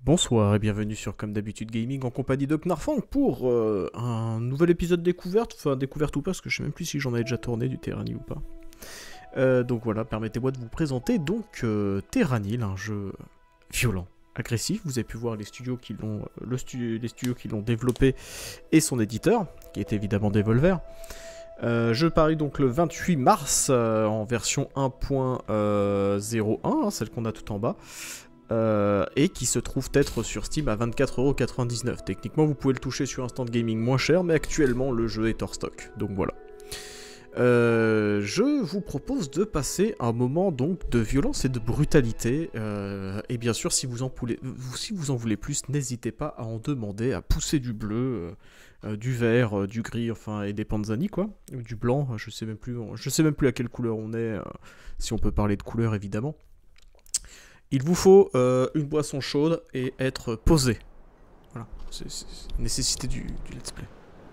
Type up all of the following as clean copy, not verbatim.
Bonsoir et bienvenue sur Comme d'habitude Gaming en compagnie de Knarfang pour un nouvel épisode découverte, enfin découverte ou pas parce que je sais même plus si j'en avais déjà tourné du Terranil ou pas. Donc voilà, permettez-moi de vous présenter donc Terranil, un jeu violent, agressif. Vous avez pu voir les studios qui l'ont les studios qui l'ont développé et son éditeur, qui est évidemment Devolver. Je parie donc le 28 mars en version 1.01, celle qu'on a tout en bas. Et qui se trouve être sur Steam à 24,99€. Techniquement, vous pouvez le toucher sur Instant Gaming moins cher, mais actuellement, le jeu est hors stock. Donc voilà. Je vous propose de passer un moment donc de violence et de brutalité. Et bien sûr, si vous en voulez plus, n'hésitez pas à en demander, à pousser du bleu, du vert, du gris, enfin, et des panzani, quoi. Ou du blanc, je sais même plus à quelle couleur on est, si on peut parler de couleur, évidemment. Il vous faut une boisson chaude et être posé. Voilà, c'est la nécessité du let's play.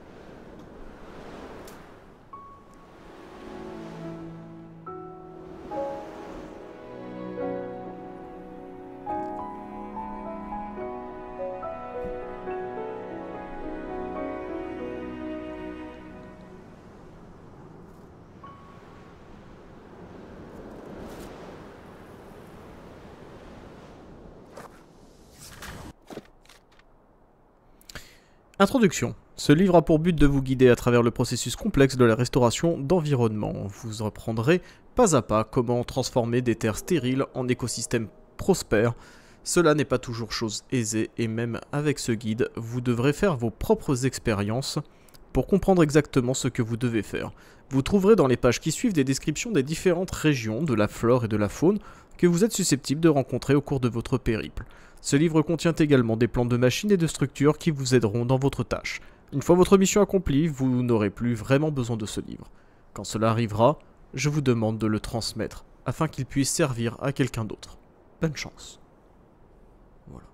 Introduction. Ce livre a pour but de vous guider à travers le processus complexe de la restauration d'environnement. Vous apprendrez pas à pas comment transformer des terres stériles en écosystèmes prospères. Cela n'est pas toujours chose aisée et même avec ce guide, vous devrez faire vos propres expériences pour comprendre exactement ce que vous devez faire. Vous trouverez dans les pages qui suivent des descriptions des différentes régions de la flore et de la faune que vous êtes susceptibles de rencontrer au cours de votre périple. Ce livre contient également des plans de machines et de structures qui vous aideront dans votre tâche. Une fois votre mission accomplie, vous n'aurez plus vraiment besoin de ce livre. Quand cela arrivera, je vous demande de le transmettre, afin qu'il puisse servir à quelqu'un d'autre. Bonne chance. Voilà.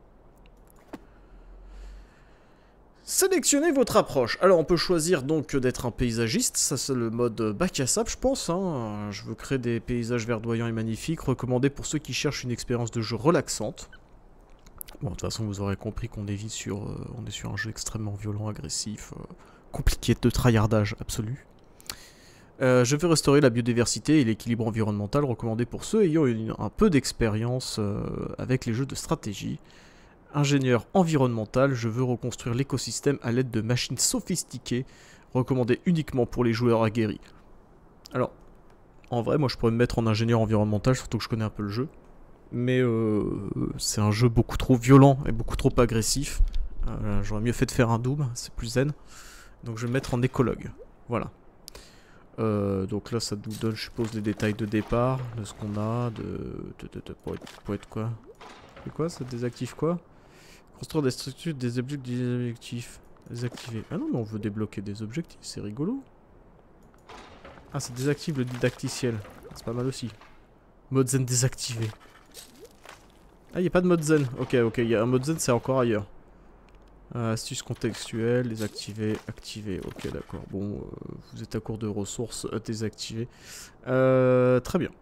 Sélectionnez votre approche. Alors on peut choisir donc d'être un paysagiste, ça c'est le mode bac à sable je pense. Je veux créer des paysages verdoyants et magnifiques, recommandé pour ceux qui cherchent une expérience de jeu relaxante. Bon, de toute façon, vous aurez compris qu'on est sur un jeu extrêmement violent, agressif, compliqué de tryhardage absolu. Je vais restaurer la biodiversité et l'équilibre environnemental, recommandé pour ceux ayant un peu d'expérience avec les jeux de stratégie. Ingénieur environnemental, je veux reconstruire l'écosystème à l'aide de machines sophistiquées, recommandé uniquement pour les joueurs aguerris. Alors, en vrai, moi je pourrais me mettre en ingénieur environnemental, surtout que je connais un peu le jeu. Mais c'est un jeu beaucoup trop violent et beaucoup trop agressif. J'aurais mieux fait de faire un Doom, c'est plus zen. Donc je vais me mettre en écologue. Voilà. Donc là ça nous donne je suppose les détails de départ, de ce qu'on a, pour être quoi. C'est quoi, ça désactive quoi? Construire des structures, des objectifs. Désactiver. Ah non mais on veut débloquer des objectifs, c'est rigolo. Ah ça désactive le didacticiel. C'est pas mal aussi. Mode zen désactivé. Ah, il n'y a pas de mode zen. Ok, il y a un mode zen, c'est encore ailleurs. Astuces contextuelles, désactiver, activer. Ok, d'accord. Bon, vous êtes à court de ressources, désactiver. Très bien.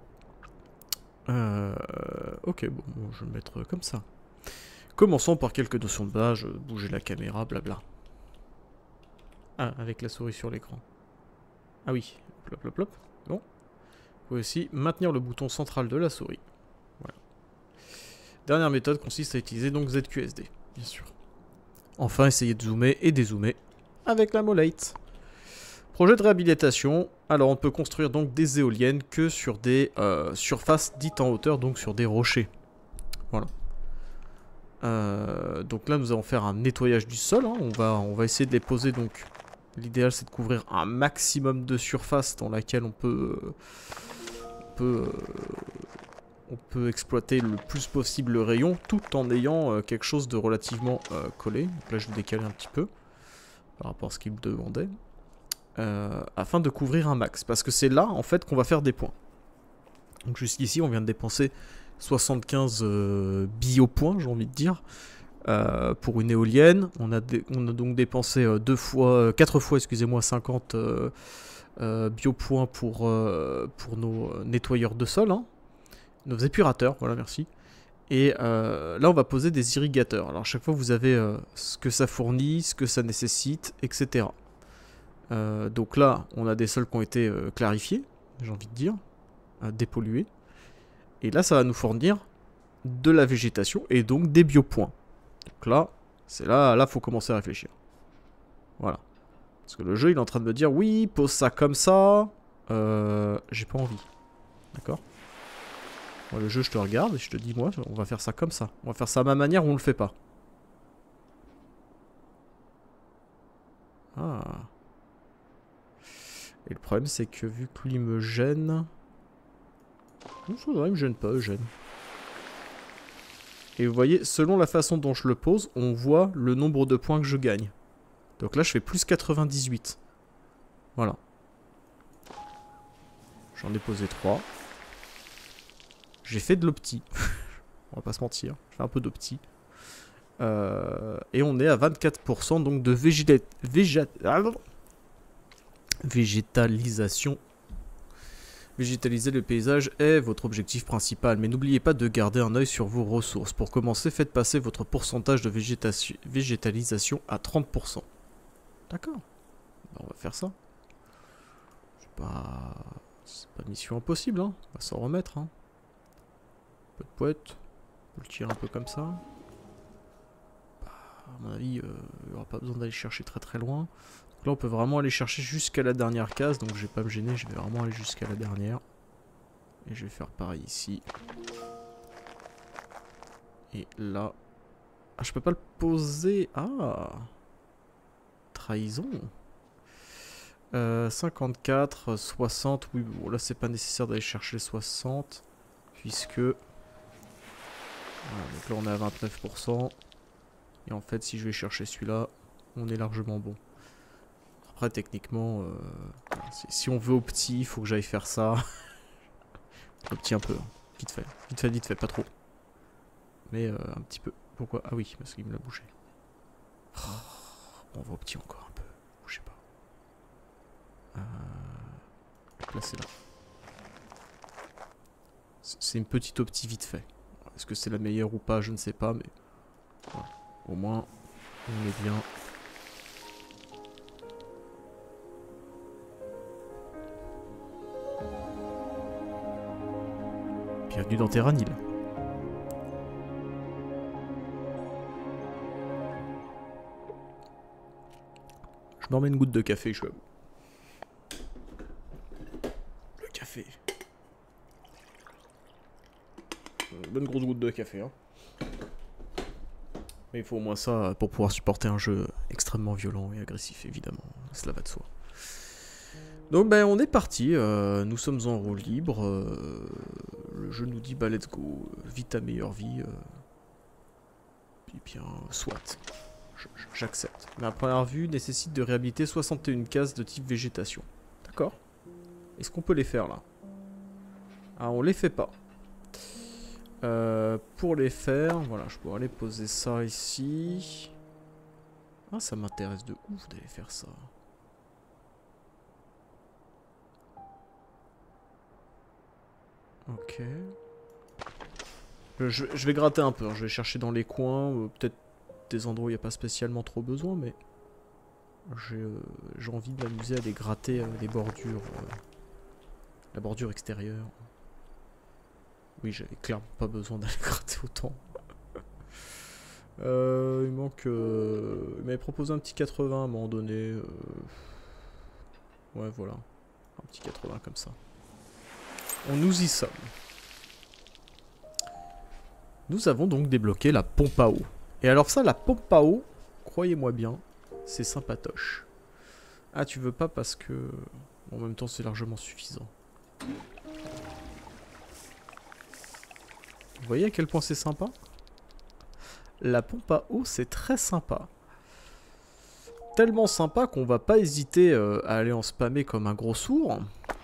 Ok, bon, je vais me mettre comme ça. Commençons par quelques notions de base. Bouger la caméra, blabla. Ah, avec la souris sur l'écran. Ah oui, plop, plop, plop. Bon. Vous pouvez aussi maintenir le bouton central de la souris. Dernière méthode consiste à utiliser donc ZQSD, bien sûr. Enfin, essayez de zoomer et dézoomer avec la molette. Projet de réhabilitation. Alors, on peut construire donc des éoliennes que sur des surfaces dites en hauteur, donc sur des rochers. Voilà. Donc là, nous allons faire un nettoyage du sol. On va essayer de les poser. Donc, l'idéal, c'est de couvrir un maximum de surface dans laquelle on peut exploiter le plus possible le rayon tout en ayant quelque chose de relativement collé. Donc là je vais décaler un petit peu par rapport à ce qu'il me demandait. Afin de couvrir un max. Parce que c'est là en fait qu'on va faire des points. Donc jusqu'ici on vient de dépenser 75 biopoints j'ai envie de dire. Pour une éolienne. On a donc dépensé 4 fois excusez-moi 50 biopoints pour nos nettoyeurs de sol. Nos épurateurs, voilà, merci. Et là, on va poser des irrigateurs. Alors, à chaque fois, vous avez ce que ça fournit, ce que ça nécessite, etc. Donc là, on a des sols qui ont été clarifiés, j'ai envie de dire, dépollués. Et là, ça va nous fournir de la végétation et donc des biopoints. Donc là, c'est là, faut commencer à réfléchir. Voilà. Parce que le jeu, il est en train de me dire, oui, pose ça comme ça. J'ai pas envie. D'accord ? Moi, le jeu, je te regarde et je te dis, moi, on va faire ça comme ça. On va faire ça à ma manière ou on le fait pas. Ah. Et le problème, c'est que vu que lui me gêne... Non, ça va, il me gêne pas, il gêne. Et vous voyez, selon la façon dont je le pose, on voit le nombre de points que je gagne. Donc là, je fais plus 98. Voilà. J'en ai posé 3. J'ai fait de l'opti. On va pas se mentir. Je fais un peu d'opti. Et on est à 24% donc de végétalisation. Végétaliser le paysage est votre objectif principal, mais n'oubliez pas de garder un œil sur vos ressources. Pour commencer, faites passer votre pourcentage de végétalisation à 30%. D'accord. Ben, on va faire ça. C'est pas mission impossible, hein. On va s'en remettre, hein. Un peu de poète. On le tire un peu comme ça. Bah, à mon avis, il n'y aura pas besoin d'aller chercher très très loin. Donc là, on peut vraiment aller chercher jusqu'à la dernière case. Donc je vais pas me gêner, je vais vraiment aller jusqu'à la dernière. Et je vais faire pareil ici. Et là... Ah, je peux pas le poser. Ah, trahison. 54, 60. Oui, bon, là, c'est pas nécessaire d'aller chercher 60. Puisque... Voilà, donc là, on est à 29%. Et en fait, si je vais chercher celui-là, on est largement bon. Après, techniquement, si on veut au petit, il faut que j'aille faire ça. Au petit un peu, hein. Vite fait. Vite fait, vite fait, pas trop. Mais un petit peu. Pourquoi? Ah oui, parce qu'il me l'a bougé. Oh, on va au petit encore un peu. Bougez pas. Placez là. C'est une petite opti vite fait. Est-ce que c'est la meilleure ou pas? Je ne sais pas, mais... Voilà. Au moins, on est bien. Bienvenue dans Terranil. Je me remets une goutte de café, je suis à bout. Le café. Une bonne grosse goutte de café, hein. Mais il faut au moins ça pour pouvoir supporter un jeu extrêmement violent et agressif, évidemment. Cela va de soi. Donc ben on est parti, nous sommes en roue libre. Le jeu nous dit bah let's go, vis ta meilleure vie. Puis bien, soit. J'accepte. Mais à première vue, nécessite de réhabiliter 61 cases de type végétation. D'accord. Est-ce qu'on peut les faire là? Ah, on les fait pas. Pour les faire, voilà, je pourrais aller poser ça ici. Ah, ça m'intéresse de ouf d'aller faire ça. Ok. Je vais gratter un peu, hein. Je vais chercher dans les coins, peut-être des endroits où il n'y a pas spécialement trop besoin, mais j'ai envie de m'amuser à aller gratter les bordures, la bordure extérieure. Oui, j'avais clairement pas besoin d'aller gratter autant. Il manque... il m'avait proposé un petit 80 à un moment donné. Ouais, voilà. Un petit 80 comme ça. Nous y sommes. Nous avons donc débloqué la pompe à eau. Et alors ça, la pompe à eau, croyez-moi bien, c'est sympatoche. Ah, tu veux pas parce que... En même temps, c'est largement suffisant. Vous voyez à quel point c'est sympa? La pompe à eau, c'est très sympa. Tellement sympa qu'on va pas hésiter à aller en spammer comme un gros sourd.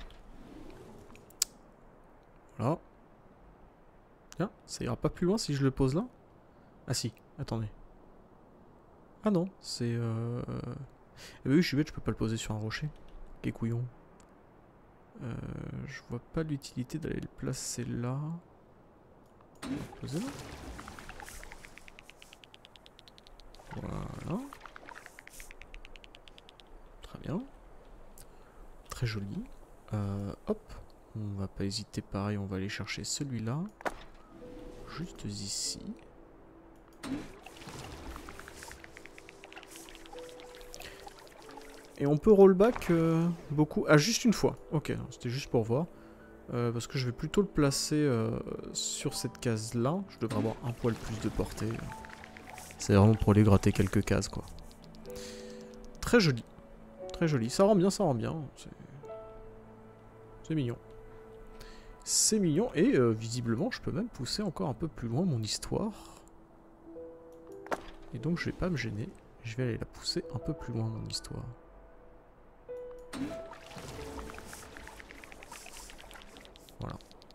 Voilà. Tiens, ça ira pas plus loin si je le pose là? Ah si, attendez. Ah non, c'est... Eh ben oui, je suis bête, je peux pas le poser sur un rocher. Quel couillon. Je vois pas l'utilité d'aller le placer là. Poser là. Voilà. Très bien. Très joli. Hop. On va pas hésiter, pareil, on va aller chercher celui-là. Juste ici. Et on peut rollback beaucoup. Ah, juste une fois. Ok, c'était juste pour voir. Parce que je vais plutôt le placer sur cette case-là. Je devrais avoir un poil plus de portée. C'est vraiment pour aller gratter quelques cases, quoi. Très joli. Très joli. Ça rend bien, ça rend bien. C'est mignon. C'est mignon. Et visiblement, je peux même pousser encore un peu plus loin mon histoire. Et donc, je vais pas me gêner. Je vais aller la pousser un peu plus loin, mon histoire. Voilà.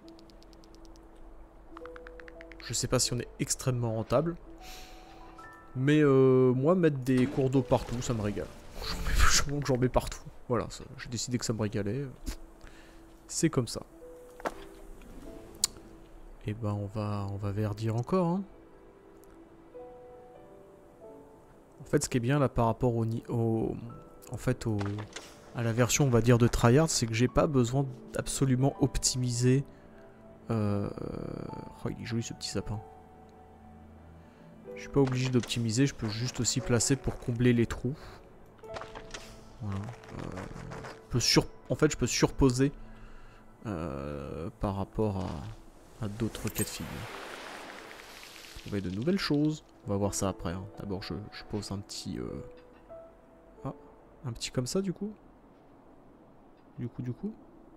Je sais pas si on est extrêmement rentable. Mais moi, mettre des cours d'eau partout, ça me régale. J'en mets partout. Voilà, j'ai décidé que ça me régalait. C'est comme ça. Et ben on va verdir encore. Hein. En fait, ce qui est bien là par rapport à la version, on va dire, de tryhard, c'est que j'ai pas besoin d'absolument optimiser. Oh, il est joli ce petit sapin. Je suis pas obligé d'optimiser, je peux juste aussi placer pour combler les trous. Voilà. En fait, je peux surposer par rapport à d'autres cas de figure. Trouver de nouvelles choses. On va voir ça après. Hein. D'abord, je pose un petit... Ah, un petit comme ça, du coup. Du coup.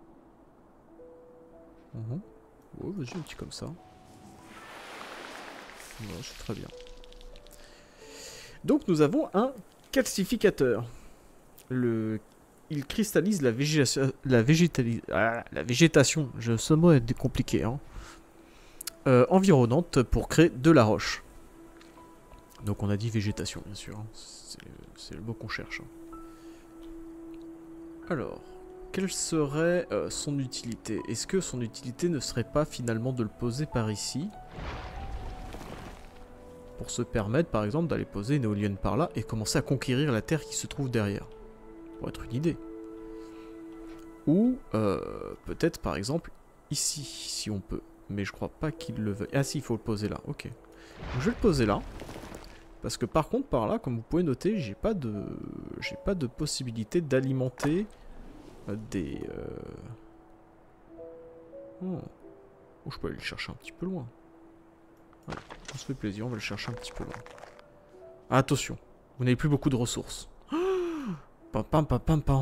Ouais, vas-y, un petit comme ça. Voilà, c'est très bien. Donc, nous avons un calcificateur. Il cristallise la végétation. Ce mot est compliqué. Hein. Environnante pour créer de la roche. Donc on a dit végétation, bien sûr. Hein. C'est le mot qu'on cherche. Hein. Alors, quelle serait son utilité? Est-ce que son utilité ne serait pas finalement de le poser par ici? Pour se permettre, par exemple, d'aller poser une éolienne par là et commencer à conquérir la terre qui se trouve derrière. Pour être une idée. Ou peut-être, par exemple, ici, si on peut. Mais je crois pas qu'il le veuille. Ah si, il faut le poser là, ok. Donc, je vais le poser là. Parce que par contre, par là, comme vous pouvez noter, j'ai pas de possibilité d'alimenter des... Oh, je peux aller le chercher un petit peu loin. Ouais, on se fait plaisir, on va le chercher un petit peu loin. Ah, attention, vous n'avez plus beaucoup de ressources. Pam pam pam pam pam.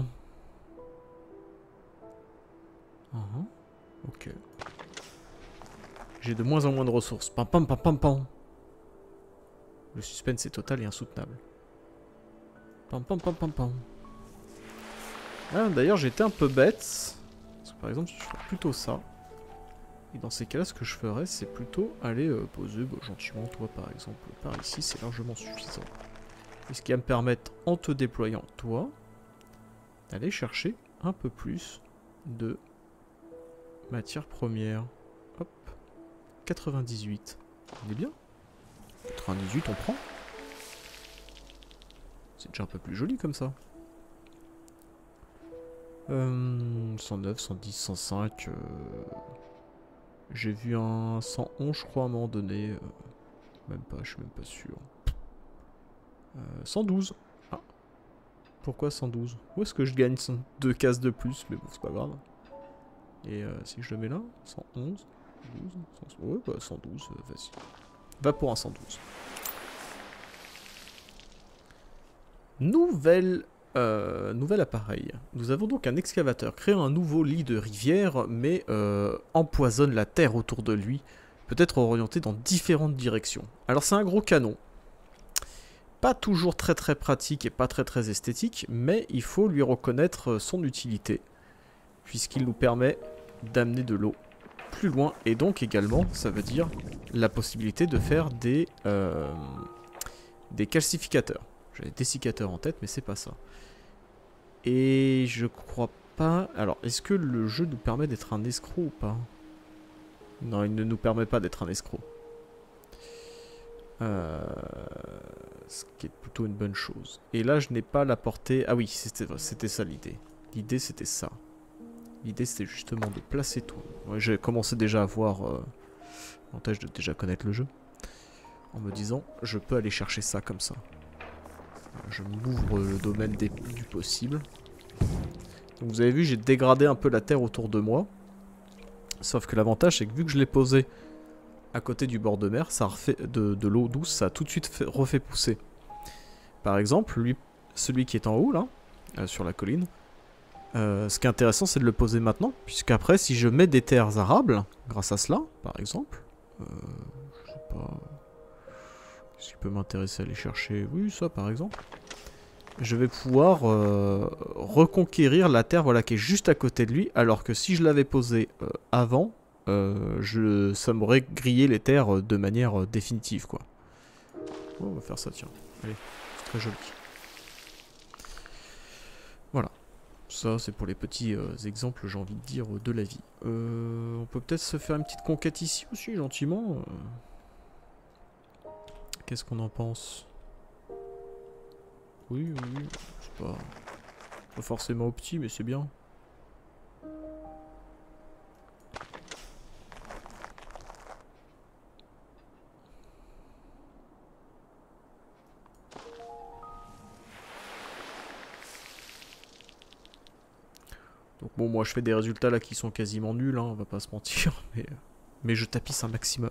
Ok. J'ai de moins en moins de ressources. Pam pam pam pam pam. Le suspense est total et insoutenable. Pam pam pam pam pam. Ah, d'ailleurs, j'étais un peu bête. Parce que, par exemple, je ferais plutôt ça. Et dans ces cas-là, ce que je ferais, c'est plutôt aller poser gentiment, toi, par exemple, par ici, c'est largement suffisant. Et ce qui va me permettre, en te déployant, toi, d'aller chercher un peu plus de matière première. Hop. 98. On est bien. 98, on prend. C'est déjà un peu plus joli comme ça. 109, 110, 105. J'ai vu un 111, je crois, à un moment donné. Même pas, je suis même pas sûr. 112. Ah. Pourquoi 112? Où est-ce que je gagne 2 cases de plus? Mais bon, c'est pas grave. Et si je le mets là, 111, 12, 112, ouais, bah 112, vas-y. Va pour un 112. Nouvel appareil. Nous avons donc un excavateur. Crée un nouveau lit de rivière, mais empoisonne la terre autour de lui. Peut être orienté dans différentes directions. Alors c'est un gros canon. Pas toujours très pratique et pas très esthétique, mais il faut lui reconnaître son utilité. Puisqu'il nous permet d'amener de l'eau plus loin. Et donc également, ça veut dire la possibilité de faire des calcificateurs. J'avais dessicateurs en tête, mais c'est pas ça. Et je crois pas... Alors, est-ce que le jeu nous permet d'être un escroc ou pas? Non, il ne nous permet pas d'être un escroc. Ce qui est plutôt une bonne chose. Et là, je n'ai pas la portée... Ah oui, c'était ça l'idée. L'idée, c'était ça. L'idée, c'était justement de placer tout. Ouais, j'ai commencé déjà à voir l'avantage de déjà connaître le jeu. En me disant, je peux aller chercher ça comme ça. Je m'ouvre le domaine du possible. Donc vous avez vu, j'ai dégradé un peu la terre autour de moi. Sauf que l'avantage, c'est que vu que je l'ai posé à côté du bord de mer, ça refait de l'eau douce, ça a tout de suite refait pousser. Par exemple, celui qui est en haut, là, sur la colline, ce qui est intéressant, c'est de le poser maintenant, puisqu'après, si je mets des terres arables, grâce à cela, par exemple, je sais pas... Qu'est-ce qui peut m'intéresser à aller chercher? Oui, ça, par exemple. Je vais pouvoir reconquérir la terre, voilà, qui est juste à côté de lui, alors que si je l'avais posé avant... ça m'aurait grillé les terres de manière définitive, quoi. Oh, on va faire ça, tiens. Allez, c'est très joli. Voilà. Ça, c'est pour les petits exemples, j'ai envie de dire, de la vie. On peut peut-être se faire une petite conquête ici aussi, gentiment. Qu'est-ce qu'on en pense? Oui, c'est pas forcément au petit, mais c'est bien. Donc bon, moi je fais des résultats là qui sont quasiment nuls, hein, on va pas se mentir, mais je tapisse un maximum.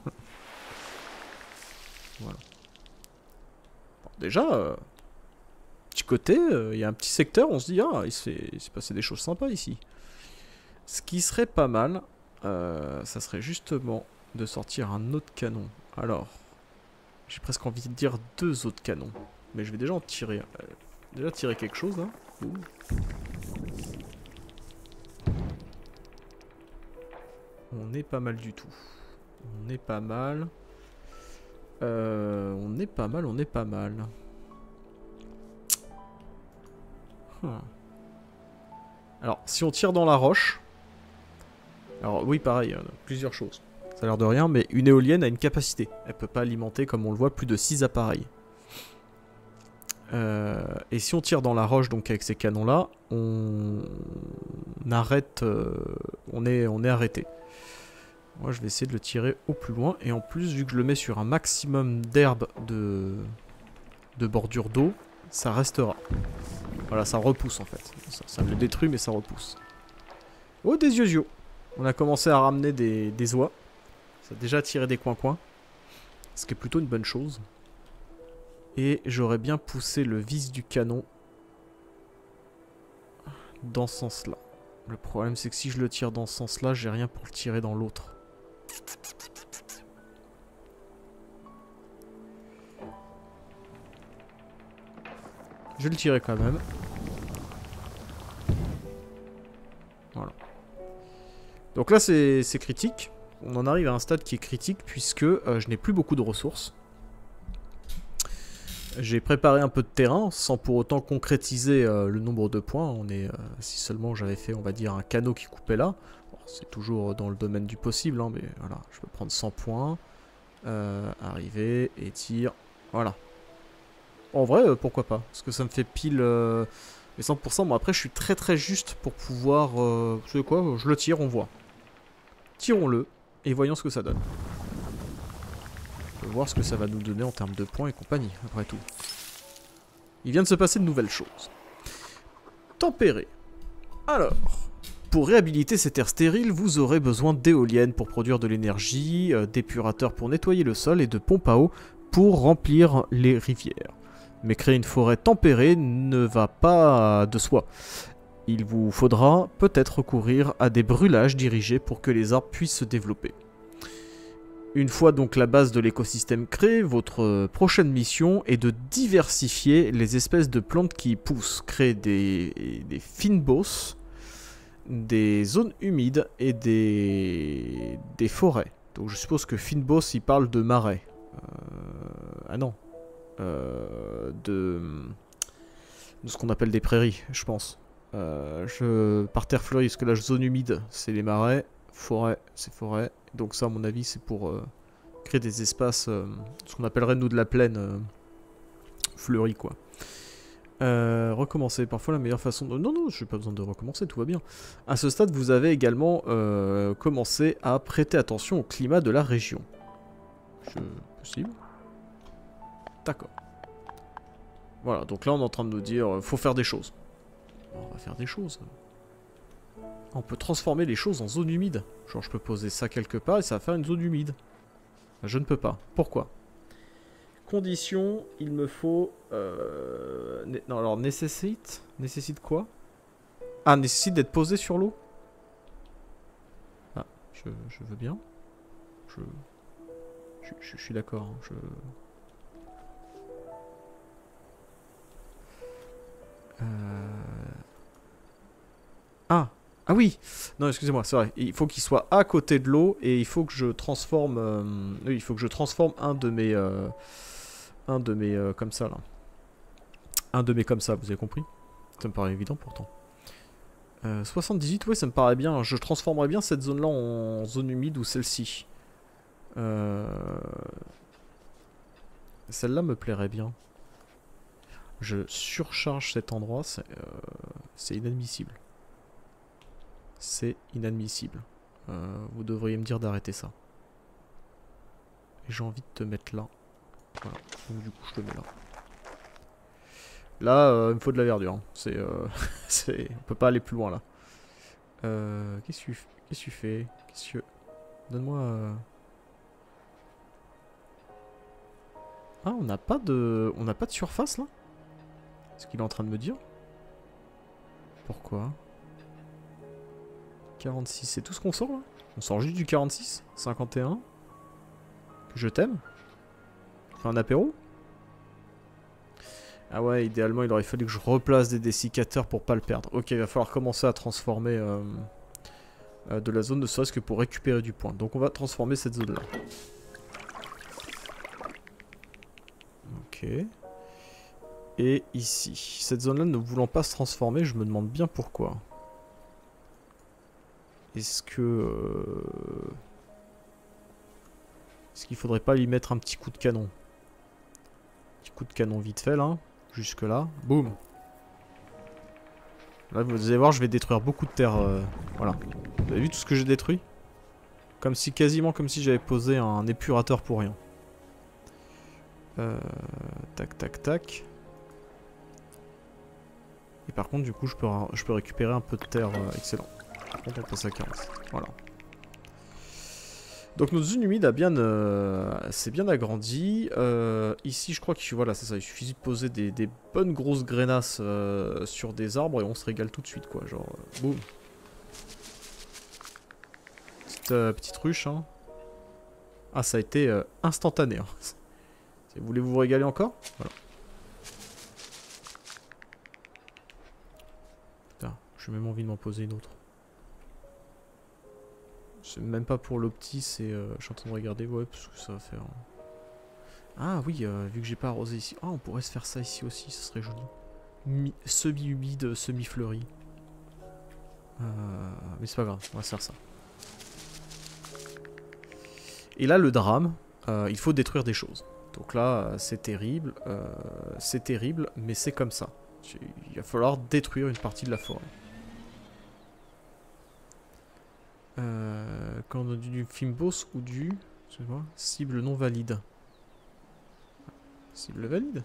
Voilà. Bon, déjà, petit côté, il y a un petit secteur, on se dit, ah, il s'est passé des choses sympas ici. Ce qui serait pas mal, ça serait justement de sortir un autre canon. Alors, j'ai presque envie de dire 2 autres canons. Mais je vais déjà en tirer. Déjà tirer quelque chose, là. Ouh. On est pas mal du tout. On est pas mal. On est pas mal, on est pas mal. Alors, si on tire dans la roche... Alors oui, pareil, plusieurs choses. Ça a l'air de rien, mais une éolienne a une capacité. Elle peut pas alimenter, comme on le voit, plus de 6 appareils. Et si on tire dans la roche, donc avec ces canons-là, on arrête... on est arrêté. Moi, je vais essayer de le tirer au plus loin. Et en plus, vu que je le mets sur un maximum d'herbe de bordure d'eau, ça restera. Voilà, ça repousse en fait. Ça me le détruit, mais ça repousse. Oh, des yeux-yeux. On a commencé à ramener des oies. Ça a déjà tiré des coins-coins. Ce qui est plutôt une bonne chose. Et j'aurais bien poussé le vis du canon dans ce sens-là. Le problème, c'est que si je le tire dans ce sens-là, j'ai rien pour le tirer dans l'autre. Je vais le tirer quand même. Voilà. Donc là, c'est critique. On en arrive à un stade qui est critique puisque je n'ai plus beaucoup de ressources. J'ai préparé un peu de terrain sans pour autant concrétiser le nombre de points. On est, si seulement j'avais fait, on va dire, un canot qui coupait là. Bon, c'est toujours dans le domaine du possible, hein, mais voilà, je peux prendre 100 points. Arriver et tir. Voilà. En vrai, pourquoi pas? Parce que ça me fait pile les 100%. Bon, après, je suis très très juste pour pouvoir... vous savez quoi? Je le tire, on voit. Tirons-le et voyons ce que ça donne. On va voir ce que ça va nous donner en termes de points et compagnie, après tout. Il vient de se passer de nouvelles choses. Tempéré. Alors, pour réhabiliter ces terres stériles, vous aurez besoin d'éoliennes pour produire de l'énergie, d'épurateurs pour nettoyer le sol et de pompes à eau pour remplir les rivières. Mais créer une forêt tempérée ne va pas de soi. Il vous faudra peut-être recourir à des brûlages dirigés pour que les arbres puissent se développer. Une fois donc la base de l'écosystème créée, votre prochaine mission est de diversifier les espèces de plantes qui y poussent, créer des fynbos, des zones humides et des forêts. Donc je suppose que fynbos il parle de marais. Ah non. De ce qu'on appelle des prairies, je pense. Par terre fleurie, parce que la zone humide, c'est les marais. Forêt, ces forêts. Donc ça, à mon avis, c'est pour créer des espaces, ce qu'on appellerait nous de la plaine fleurie, quoi. Recommencer, parfois la meilleure façon de... Non, non, je n'ai pas besoin de recommencer, tout va bien. À ce stade, vous avez également commencé à prêter attention au climat de la région. Possible. D'accord. Voilà, donc là on est en train de nous dire, faut faire des choses. On va faire des choses. On peut transformer les choses en zone humide. Genre je peux poser ça quelque part et ça va faire une zone humide. Je ne peux pas. Pourquoi? Condition, il me faut... Non, alors nécessite... Nécessite quoi? Ah, nécessite d'être posé sur l'eau? Ah, je veux bien. Je suis d'accord. Hein, Ah! Ah oui! Non, excusez-moi, c'est vrai. Il faut qu'il soit à côté de l'eau et il faut que je transforme... Oui, il faut que je transforme un de mes... comme ça, là. Un de mes comme ça, vous avez compris? Ça me paraît évident, pourtant. 78, oui, ça me paraît bien. Je transformerais bien cette zone-là en zone humide ou celle-ci. Celle-là me plairait bien. Je surcharge cet endroit, c'est inadmissible. C'est inadmissible. Vous devriez me dire d'arrêter ça. Et j'ai envie de te mettre là. Voilà, donc du coup je te mets là. Là, il me faut de la verdure. Hein. On peut pas aller plus loin là. Qu'est-ce que tu fais? Qu'est-ce que... Donne-moi... Ah, on n'a pas de surface là? C'est ce qu'il est en train de me dire. Pourquoi? 46, c'est tout ce qu'on sort là? On sort juste du 46? 51? Que je t'aime? On fait un apéro? Ah ouais, idéalement il aurait fallu que je replace des dessicateurs pour pas le perdre. Ok, il va falloir commencer à transformer de la zone, ne serait-ce que pour récupérer du point. Donc on va transformer cette zone là. Ok. Et ici, cette zone-là ne voulant pas se transformer, je me demande bien pourquoi. Est-ce que... Est-ce qu'il faudrait pas lui mettre un petit coup de canon? Petit coup de canon vite fait là, jusque là, boum. Là vous allez voir, je vais détruire beaucoup de terre, voilà. Vous avez vu tout ce que j'ai détruit? Quasiment comme si j'avais posé un épurateur pour rien. Tac tac tac. Et par contre du coup je peux récupérer un peu de terre, excellent. Par contre on passe à 15, voilà. Donc notre zone humide a bien, s'est bien agrandi. Ici je crois que voilà, c'est ça, il suffit de poser des bonnes grosses grainasses sur des arbres et on se régale tout de suite quoi, genre boum. Petite ruche hein. Ah ça a été instantané hein. Voulez-vous vous régaler encore? Voilà. Putain, j'ai même envie de m'en poser une autre. C'est même pas pour l'opti, c'est... je suis en train de regarder, ouais, parce que ça va faire... Ah oui, vu que j'ai pas arrosé ici... Ah, on pourrait se faire ça ici aussi, ça serait joli. Semi-humide, semi-fleuri. Mais c'est pas grave, on va se faire ça. Et là, le drame, il faut détruire des choses. Donc là, c'est terrible, mais c'est comme ça. Il va falloir détruire une partie de la forêt. Quand on a du Fimbos ou du... Excuse-moi, cible non valide. Cible valide.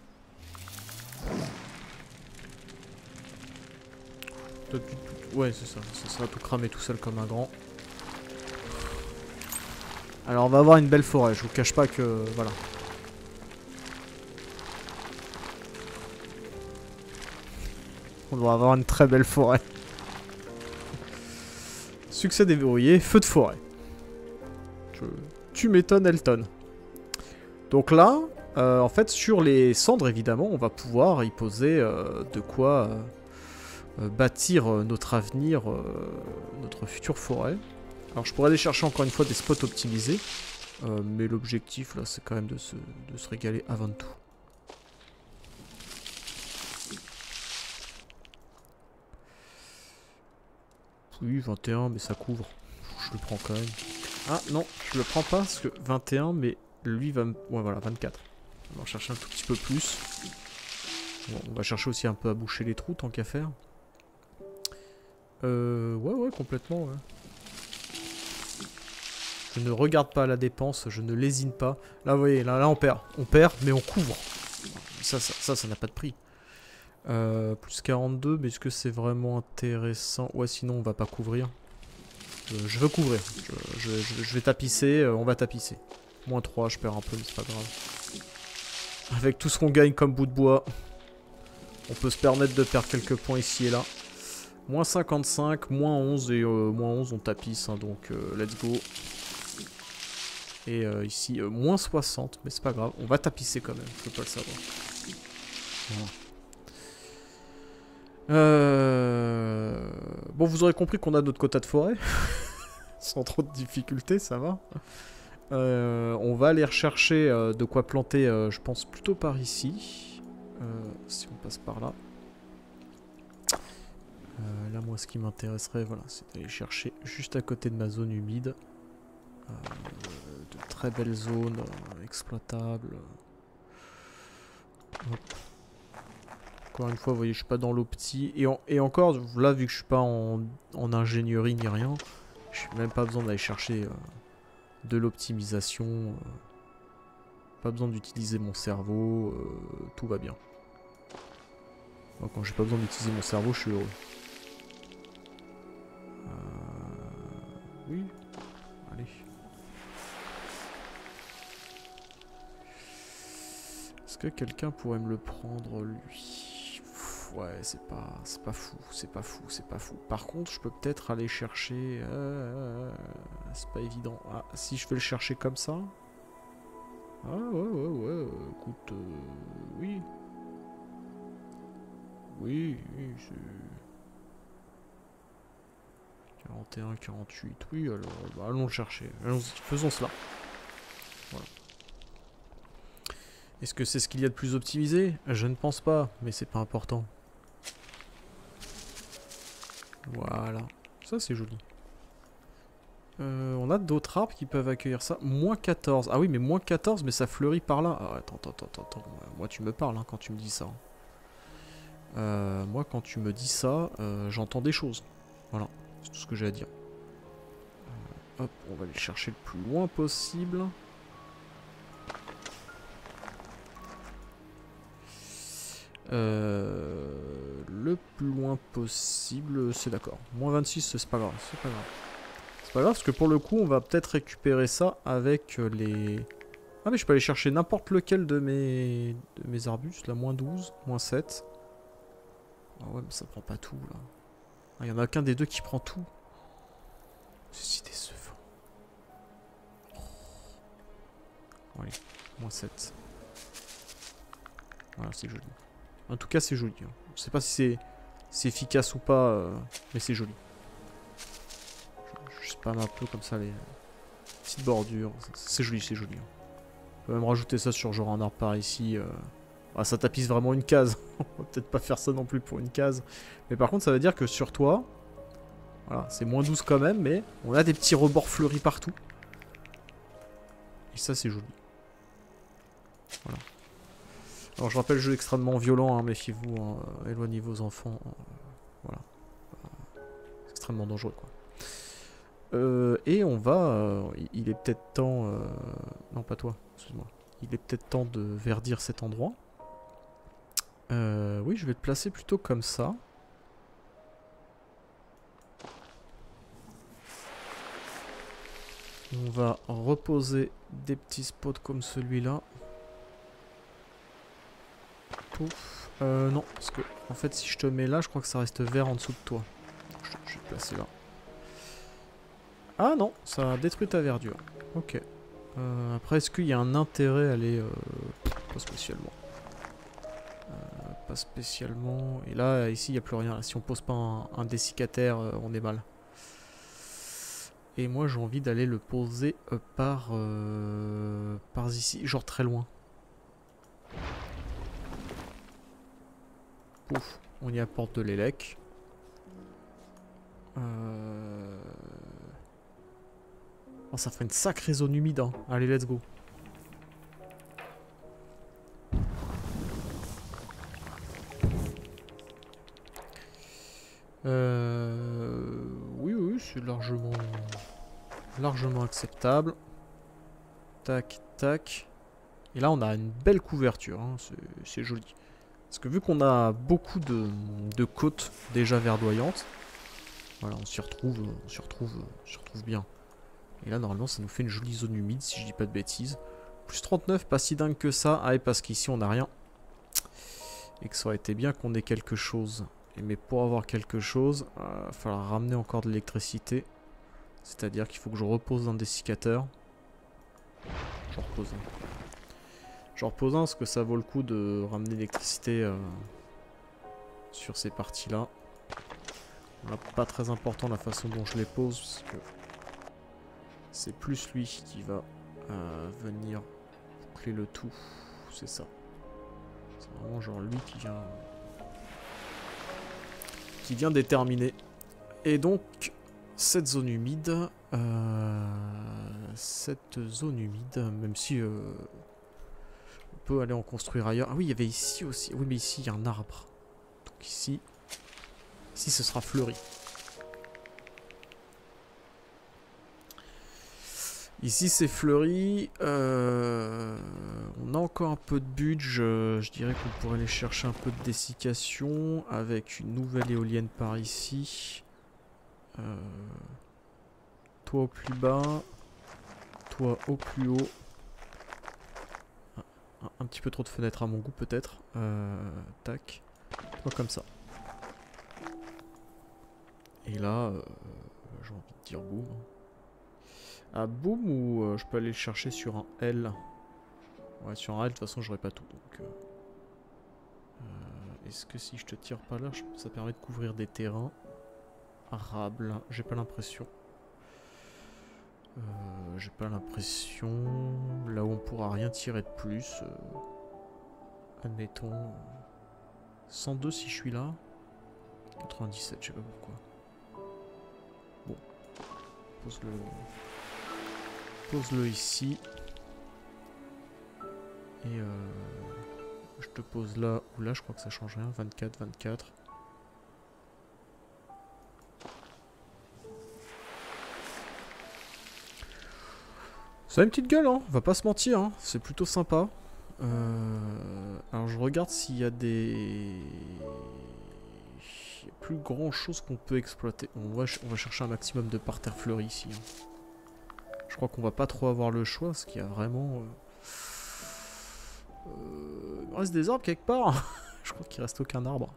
Ouais, c'est ça. Ça sera tout cramé tout seul comme un grand. Alors on va avoir une belle forêt, je vous cache pas que... Voilà. On va avoir une très belle forêt. Succès déverrouillé, feu de forêt. Tu m'étonnes, Elton. Donc là, en fait, sur les cendres, évidemment, on va pouvoir y poser de quoi bâtir notre avenir, notre future forêt. Alors je pourrais aller chercher encore une fois des spots optimisés. Mais l'objectif, là, c'est quand même de se régaler avant tout. Oui, 21, mais ça couvre. Je le prends quand même. Ah non, je le prends pas parce que 21, mais lui va me... Ouais voilà, 24. On va en chercher un tout petit peu plus. Bon, on va chercher aussi un peu à boucher les trous, tant qu'à faire. Ouais, complètement, ouais. Je ne regarde pas la dépense, je ne lésine pas. Là, vous voyez, là on perd. On perd, mais on couvre. Ça n'a pas de prix. Plus 42, mais est-ce que c'est vraiment intéressant? Ouais, sinon on va pas couvrir. Je veux couvrir. Je vais tapisser, on va tapisser. Moins 3, je perds un peu, mais c'est pas grave. Avec tout ce qu'on gagne comme bout de bois, on peut se permettre de perdre quelques points ici et là. Moins 55, moins 11, et moins 11 on tapisse, hein, donc let's go. Et ici, moins 60, mais c'est pas grave, on va tapisser quand même, faut pas le savoir. Voilà. Bon, vous aurez compris qu'on a notre quota de forêt. Sans trop de difficultés, ça va. On va aller rechercher de quoi planter, je pense, plutôt par ici. Si on passe par là. Là, moi, ce qui m'intéresserait, voilà, c'est d'aller chercher juste à côté de ma zone humide. De très belles zones exploitables. Hop. Encore une fois, vous voyez, je suis pas dans l'opti. Et encore, là, vu que je suis pas en ingénierie ni rien, je n'ai même pas besoin d'aller chercher de l'optimisation. Pas besoin d'utiliser mon cerveau. Tout va bien. Moi, quand j'ai pas besoin d'utiliser mon cerveau, je suis heureux. Oui. Allez. Est-ce que quelqu'un pourrait me le prendre, lui? Ouais, c'est pas fou, c'est pas fou, c'est pas fou. Par contre, je peux peut-être aller chercher... c'est pas évident. Ah, si je vais le chercher comme ça... Ah, ouais, écoute... oui. Oui, c'est... 41, 48, oui, alors... Bah, allons le chercher. Allons-y, faisons cela. Voilà. Est-ce que c'est ce qu'il y a de plus optimisé? Je ne pense pas, mais c'est pas important. Voilà. Ça, c'est joli. On a d'autres arbres qui peuvent accueillir ça. Moins 14. Ah oui, mais moins 14, mais ça fleurit par là. Ah, attends. Moi, tu me parles hein, quand tu me dis ça. Moi, quand tu me dis ça, j'entends des choses. Voilà. C'est tout ce que j'ai à dire. Hop, on va aller le chercher le plus loin possible. Le plus loin possible, c'est d'accord. Moins 26, c'est pas grave. C'est pas grave. C'est pas grave parce que pour le coup, on va peut-être récupérer ça avec les... Ah mais je peux aller chercher n'importe lequel de mes arbustes. Là, moins 12, moins 7. Ah ouais, mais ça prend pas tout, là. Ah, y en a qu'un des deux qui prend tout. Ceci décevant. Oh. Allez, moins 7. Voilà, c'est joli. En tout cas, c'est joli. Hein. Je sais pas si c'est efficace ou pas, mais c'est joli. Je spam un peu comme ça les petites bordures. C'est joli, c'est joli. Hein. On peut même rajouter ça sur genre un arbre par ici. Ah, ça tapisse vraiment une case. On va peut-être pas faire ça non plus pour une case. Mais par contre, ça veut dire que sur toi, voilà, c'est moins 12 quand même, mais on a des petits rebords fleuris partout. Et ça, c'est joli. Voilà. Alors, je rappelle, jeu extrêmement violent, hein, méfiez-vous, hein, éloignez vos enfants. Voilà. C'est extrêmement dangereux, quoi. Et on va... il est peut-être temps... non, pas toi, excuse-moi. Il est peut-être temps de verdir cet endroit. Oui, je vais le placer plutôt comme ça. On va reposer des petits spots comme celui-là. Pouf. Non, parce que en fait si je te mets là, je crois que ça reste vert en dessous de toi. Je vais te placer là. Ah non, ça a détruit ta verdure. Ok. Après, est-ce qu'il y a un intérêt à aller... pas spécialement. Pas spécialement. Et là, ici, il n'y a plus rien. Si on pose pas un dessicataire, on est mal. Et moi, j'ai envie d'aller le poser par ici, genre très loin. Pouf, on y apporte de l'élec. Oh, ça fait une sacrée zone humide, hein. Allez, let's go. Oui, oui, c'est largement acceptable. Tac, tac. Et là, on a une belle couverture, hein. C'est joli. Parce que vu qu'on a beaucoup de côtes déjà verdoyantes, voilà, on s'y retrouve bien. Et là, normalement, ça nous fait une jolie zone humide, si je dis pas de bêtises. Plus 39, pas si dingue que ça. Ah, et parce qu'ici, on n'a rien. Et que ça aurait été bien qu'on ait quelque chose. Mais pour avoir quelque chose, il va falloir ramener encore de l'électricité. C'est-à-dire qu'il faut que je repose un dessiccateur. Je repose un. Je repose un parce que ça vaut le coup de ramener l'électricité sur ces parties-là. Pas très important la façon dont je les pose, parce que c'est plus lui qui va venir boucler le tout. C'est ça. C'est vraiment genre lui qui vient déterminer. Et donc, cette zone humide, même si on peut aller en construire ailleurs. Ah oui, il y avait ici aussi. Oui, mais ici, il y a un arbre. Donc ici, ce sera fleuri. Ici, c'est fleuri. On a encore un peu de budget. Je dirais qu'on pourrait aller chercher un peu de dessiccation avec une nouvelle éolienne par ici. Toi au plus bas. Toi au plus haut. Un petit peu trop de fenêtres à mon goût peut-être. Tac. Toi comme ça. Et là, j'ai envie de dire boum. Ah boum ou je peux aller le chercher sur un L. Ouais, sur un L de toute façon j'aurai pas tout. Donc, est-ce que si je te tire pas là, ça permet de couvrir des terrains arables? J'ai pas l'impression. J'ai pas l'impression. Là où on pourra rien tirer de plus. Admettons. 102 si je suis là. 97, je sais pas pourquoi. Bon. Pose-le ici. Et je te pose là ou là, je crois que ça change rien. 24, 24. Ça a une petite gueule, hein, on va pas se mentir, hein. C'est plutôt sympa. Alors je regarde s'il y a des... Il n'y a plus grand chose qu'on peut exploiter. On va chercher un maximum de parterres fleuris ici. Hein. Je crois qu'on va pas trop avoir le choix, parce qu'il y a vraiment... il reste des arbres quelque part. Je crois qu'il reste aucun arbre.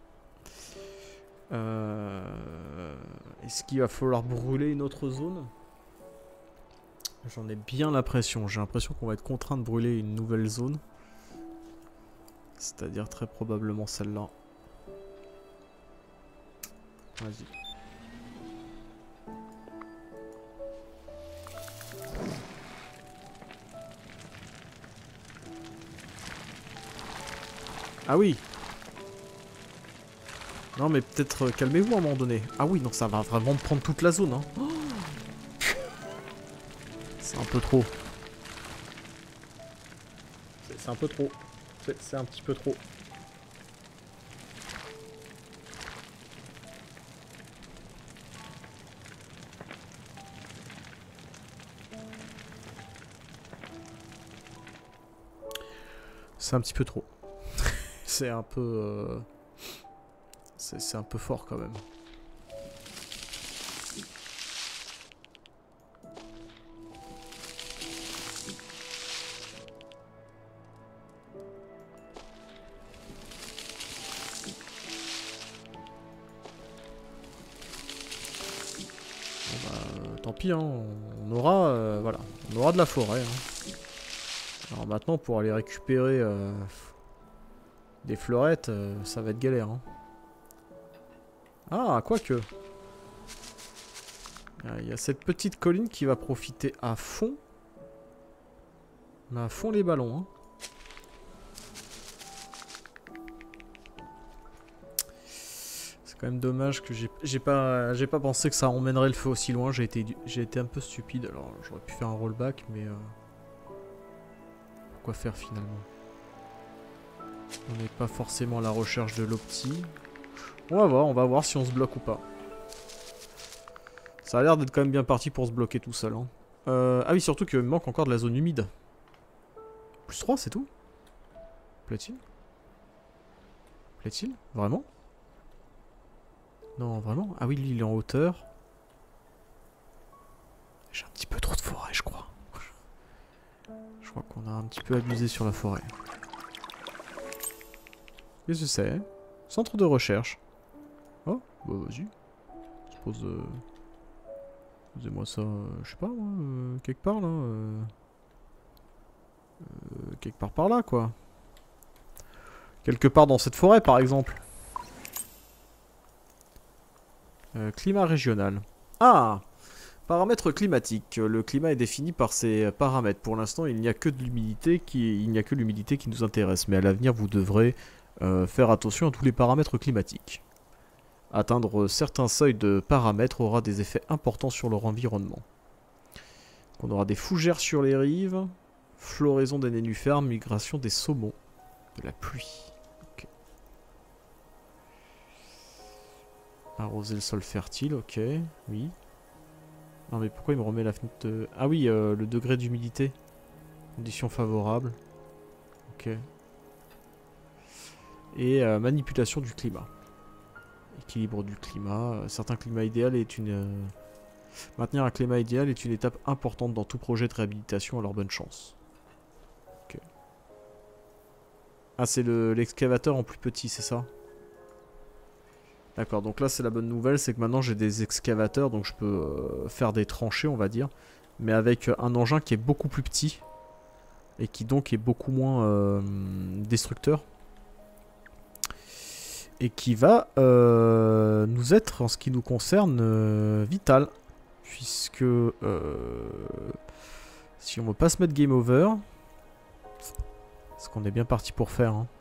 Est-ce qu'il va falloir brûler une autre zone? J'en ai bien l'impression. J'ai l'impression qu'on va être contraint de brûler une nouvelle zone. C'est-à-dire très probablement celle-là. Vas-y. Ah oui. Non mais peut-être calmez-vous à un moment donné. Ah oui, non, ça va vraiment prendre toute la zone. Hein. Oh, c'est un peu trop. C'est un peu trop. C'est un petit peu trop. C'est un petit peu trop. C'est un peu... C'est un peu fort quand même. Bon bah, tant pis, hein, on aura, voilà, on aura de la forêt. Hein. Alors maintenant, pour aller récupérer des fleurettes, ça va être galère. Hein. Ah, quoique. Il y a cette petite colline qui va profiter à fond. Mais à fond les ballons. Hein. Quand même dommage que j'ai pas pensé que ça emmènerait le feu aussi loin. J'ai été un peu stupide. Alors j'aurais pu faire un rollback, mais quoi faire finalement? On n'est pas forcément à la recherche de l'opti. On va voir si on se bloque ou pas. Ça a l'air d'être quand même bien parti pour se bloquer tout seul. Hein. Ah oui, surtout qu'il me manque encore de la zone humide. Plus 3, c'est tout? Plaît-il? Plaît-il? Vraiment? Non, vraiment? Ah oui, lui, il est en hauteur. J'ai un petit peu trop de forêt, je crois. Je crois qu'on a un petit peu abusé sur la forêt. Qu'est-ce que c'est? Centre de recherche. Oh, bah vas-y. Je suppose... Posez-moi ça, je sais pas moi, quelque part là. Quelque part par là, quoi. Quelque part dans cette forêt, par exemple. Climat régional. Ah! Paramètres climatiques. Le climat est défini par ces paramètres. Pour l'instant, il n'y a que de l'humidité qui nous intéresse. Mais à l'avenir, vous devrez faire attention à tous les paramètres climatiques. Atteindre certains seuils de paramètres aura des effets importants sur leur environnement. On aura des fougères sur les rives, floraison des nénuphars, migration des saumons, de la pluie. Okay. Arroser le sol fertile, ok, oui. Non mais pourquoi il me remet la fenêtre de... Ah oui, le degré d'humidité. Conditions favorables. Ok. Et manipulation du climat. Équilibre du climat. Certains climats idéal est une... Maintenir un climat idéal est une étape importante dans tout projet de réhabilitation, alors bonne chance. Ok. Ah, c'est l'excavateur en plus petit, c'est ça? D'accord, donc là c'est la bonne nouvelle, c'est que maintenant j'ai des excavateurs, donc je peux faire des tranchées, on va dire. Mais avec un engin qui est beaucoup plus petit. Et qui donc est beaucoup moins destructeur. Et qui va nous être, en ce qui nous concerne, vital. Puisque si on veut pas se mettre game over, ce qu'on est bien parti pour faire, hein,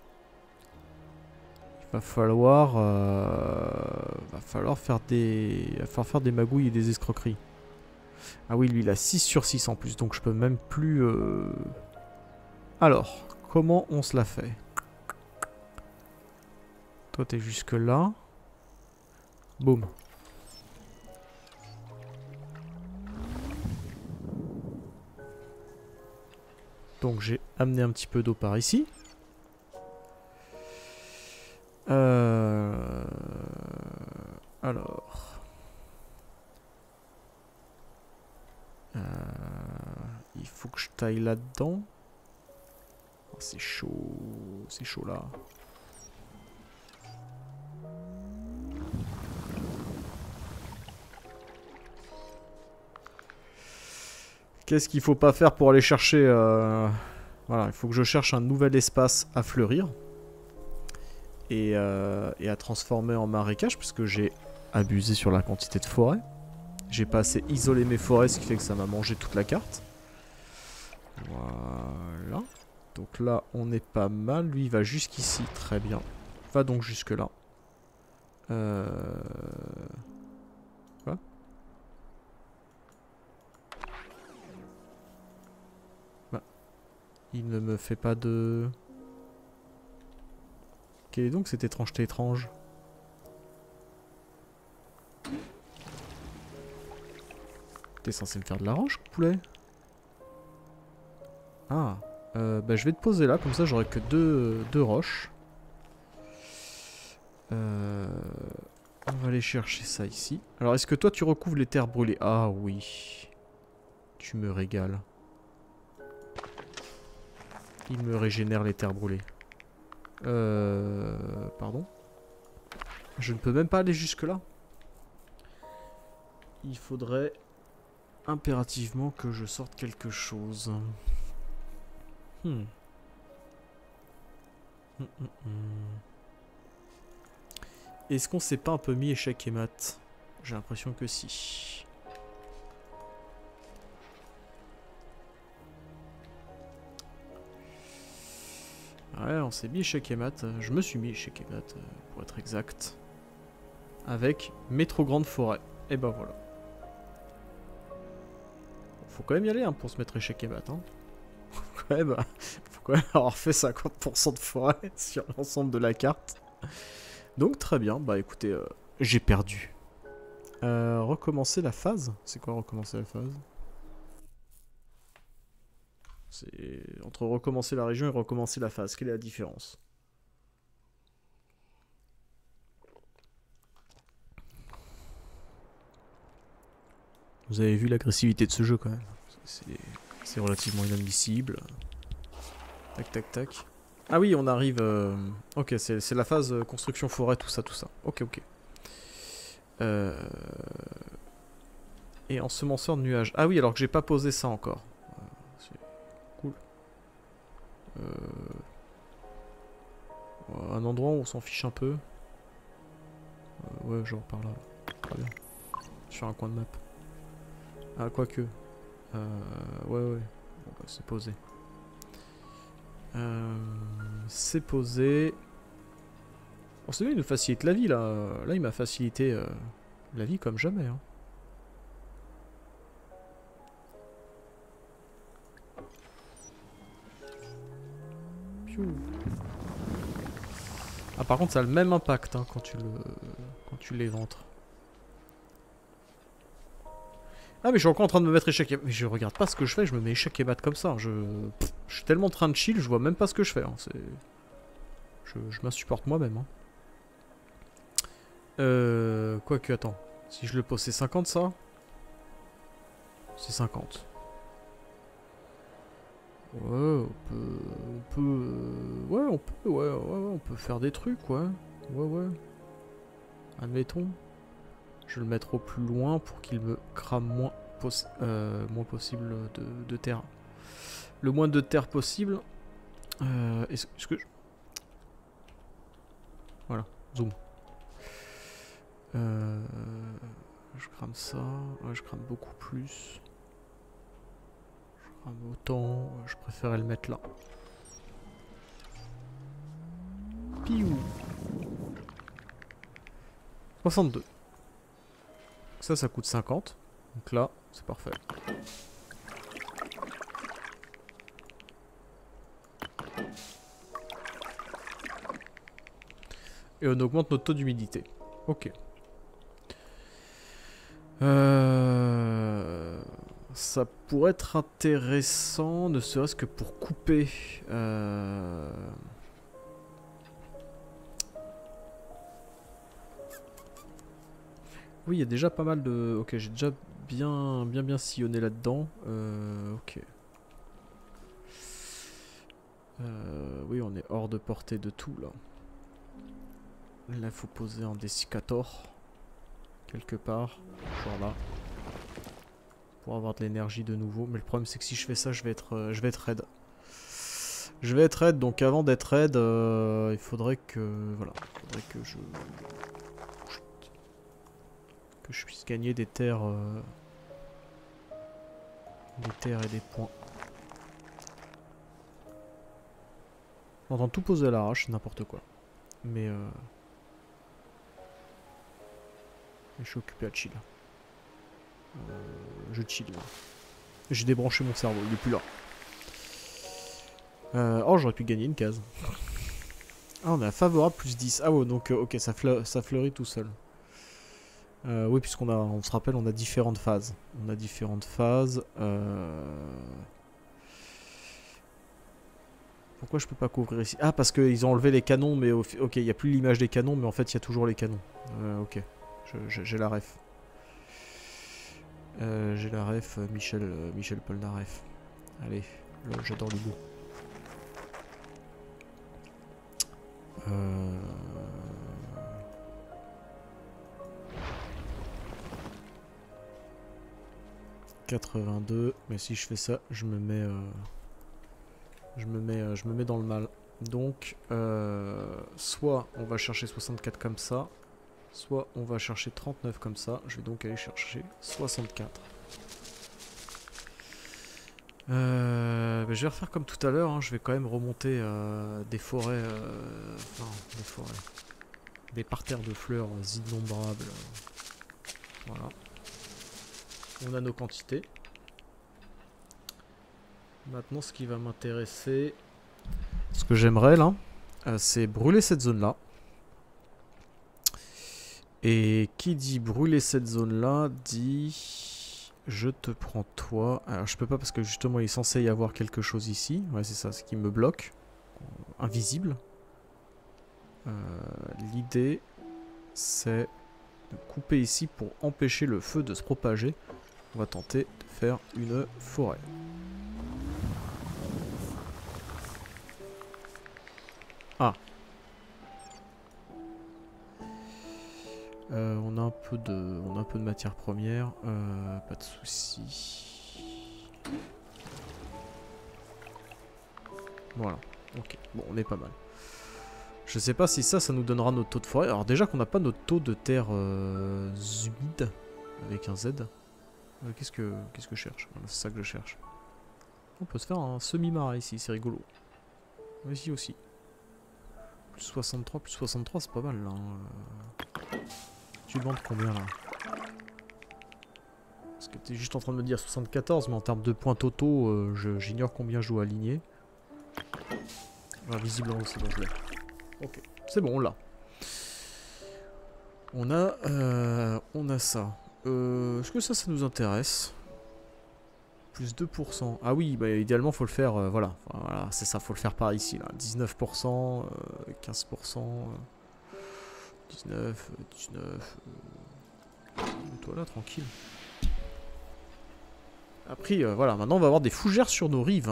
il va falloir faire des magouilles et des escroqueries. Ah oui, lui il a 6 sur 6 en plus, donc je peux même plus... Alors, comment on se la fait? Toi t'es jusque là. Boum. Donc j'ai amené un petit peu d'eau par ici. Alors. Il faut que je taille là-dedans. Oh, c'est chaud. C'est chaud là. Qu'est-ce qu'il faut pas faire pour aller chercher... Voilà, il faut que je cherche un nouvel espace à fleurir. Et à transformer en marécage, puisque j'ai abusé sur la quantité de forêt. J'ai pas assez isolé mes forêts, ce qui fait que ça m'a mangé toute la carte. Voilà. Donc là, on est pas mal. Lui, il va jusqu'ici. Très bien. Va donc jusque là. Quoi ? Bah. Il ne me fait pas de... Quelle est donc cette étrangeté étrange ? T'es censé me faire de la roche, poulet? Ah. Bah je vais te poser là, comme ça j'aurai que deux roches. On va aller chercher ça ici. Alors est-ce que toi tu recouvres les terres brûlées? Ah oui. Tu me régales. Il me régénère les terres brûlées. Pardon? Je ne peux même pas aller jusque là. Il faudrait impérativement que je sorte quelque chose. Est-ce qu'on s'est pas un peu mis échec et mat? J'ai l'impression que si. Ouais, on s'est mis échec et mat. Je me suis mis échec et mat, pour être exact. avec mes trop grandes forêts. Et ben voilà. Faut quand même y aller hein, pour se mettre échec et mat. Hein. Faut quand même avoir fait 50% de forêt sur l'ensemble de la carte. Donc très bien, bah écoutez, j'ai perdu. Recommencer la phase? C'est quoi recommencer la phase? C'est entre recommencer la région et recommencer la phase. Quelle est la différence? Vous avez vu l'agressivité de ce jeu quand même. C'est relativement inadmissible. Tac tac tac. Ah oui, on arrive... Ok, c'est la phase construction forêt, tout ça, tout ça. Ok, ok. Et ensemenceur de nuages. Ah oui, alors que j'ai pas posé ça encore. C'est cool. Un endroit où on s'en fiche un peu. Ouais, genre par là. Très bien. Sur un coin de map. Ah, quoique. Ouais, ouais. Bon, bah, c'est posé. C'est posé. Bon, c'est bien, il nous facilite la vie, là. Là, il m'a facilité la vie comme jamais. Hein. Ah, par contre, ça a le même impact hein, quand tu l'éventres. Ah, mais je suis encore en train de me mettre échec et... Mais je regarde pas ce que je fais, je me mets échec et mat comme ça. Je suis tellement en train de chill, je vois même pas ce que je fais. Hein. Je m'insupporte moi-même. Hein. Quoique, attends. Si je le pose, c'est 50 ça? C'est 50. Ouais, on peut faire des trucs, ouais. Ouais. Admettons. Je vais le mettre au plus loin pour qu'il me crame moins possible de terre. Le moins de terre possible. Est-ce que... Voilà, zoom. Je crame ça. Ouais, je crame beaucoup plus. Je crame autant. Je préférais le mettre là. Piou. 62. Ça coûte 50. Donc là, c'est parfait. Et on augmente notre taux d'humidité. Ok. Ça pourrait être intéressant, ne serait-ce que pour couper... Oui, il y a déjà pas mal de... Ok, j'ai déjà bien sillonné là-dedans. Ok. Oui, on est hors de portée de tout, là. Là, il faut poser un dessicator. Quelque part. Genre là. Pour avoir de l'énergie de nouveau. Mais le problème, c'est que si je fais ça, je vais être raide. Je vais être raide, donc avant d'être raide, il faudrait que... Voilà. Il faudrait que je puisse gagner des terres... Des terres et des points. On entend tout poser à l'arrache, c'est n'importe quoi. Mais je suis occupé à chill. Je chill. J'ai débranché mon cerveau, il est plus là. Oh, j'aurais pu gagner une case. Ah, on a favorable plus 10. Ah ouais, donc ok, ça fleurit tout seul. Oui, on se rappelle, on a différentes phases. Pourquoi je peux pas couvrir ici? Ah, parce qu'ils ont enlevé les canons, mais ok, il n'y a plus l'image des canons, mais en fait, il y a toujours les canons. Ok, j'ai la ref. J'ai la ref, Michel Polnareff. Allez, j'adore l'humour. 82, mais si je fais ça, je me mets dans le mal. Donc, soit on va chercher 64 comme ça, soit on va chercher 39 comme ça. Je vais donc aller chercher 64. Je vais refaire comme tout à l'heure, hein. Je vais quand même remonter des forêts. Non, des forêts. Des parterres de fleurs innombrables. Voilà. On a nos quantités. Maintenant, ce qui va m'intéresser, ce que j'aimerais là, c'est brûler cette zone-là. Et qui dit brûler cette zone-là, dit je te prends toi. Alors je peux pas parce que justement il est censé y avoir quelque chose ici. Ouais, c'est ça, ce qui me bloque. Invisible. L'idée, c'est de couper ici pour empêcher le feu de se propager. On va tenter de faire une forêt. Ah. On a un peu de matière première. Pas de soucis. Voilà. Ok. Bon, on est pas mal. Je sais pas si ça nous donnera notre taux de forêt. Alors déjà qu'on n'a pas notre taux de terre humide avec un Z. Qu'est-ce que je cherche? Voilà, c'est ça que je cherche. On peut se faire un semi-marais ici, c'est rigolo. Ici aussi. Plus 63, c'est pas mal là. Tu demandes combien là? Parce que t'es juste en train de me dire 74, mais en termes de points totaux, j'ignore combien je dois aligner. Ah, visiblement c'est bon, je l'ai. Ok, c'est bon, on l'a. On a ça. Est-ce que ça nous intéresse? Plus 2%. Ah oui, bah, idéalement, faut le faire, voilà. Enfin, voilà, c'est ça, faut le faire par ici, là. 19%, 15%, 19, 19... toi là, tranquille. Après, voilà, maintenant, on va avoir des fougères sur nos rives.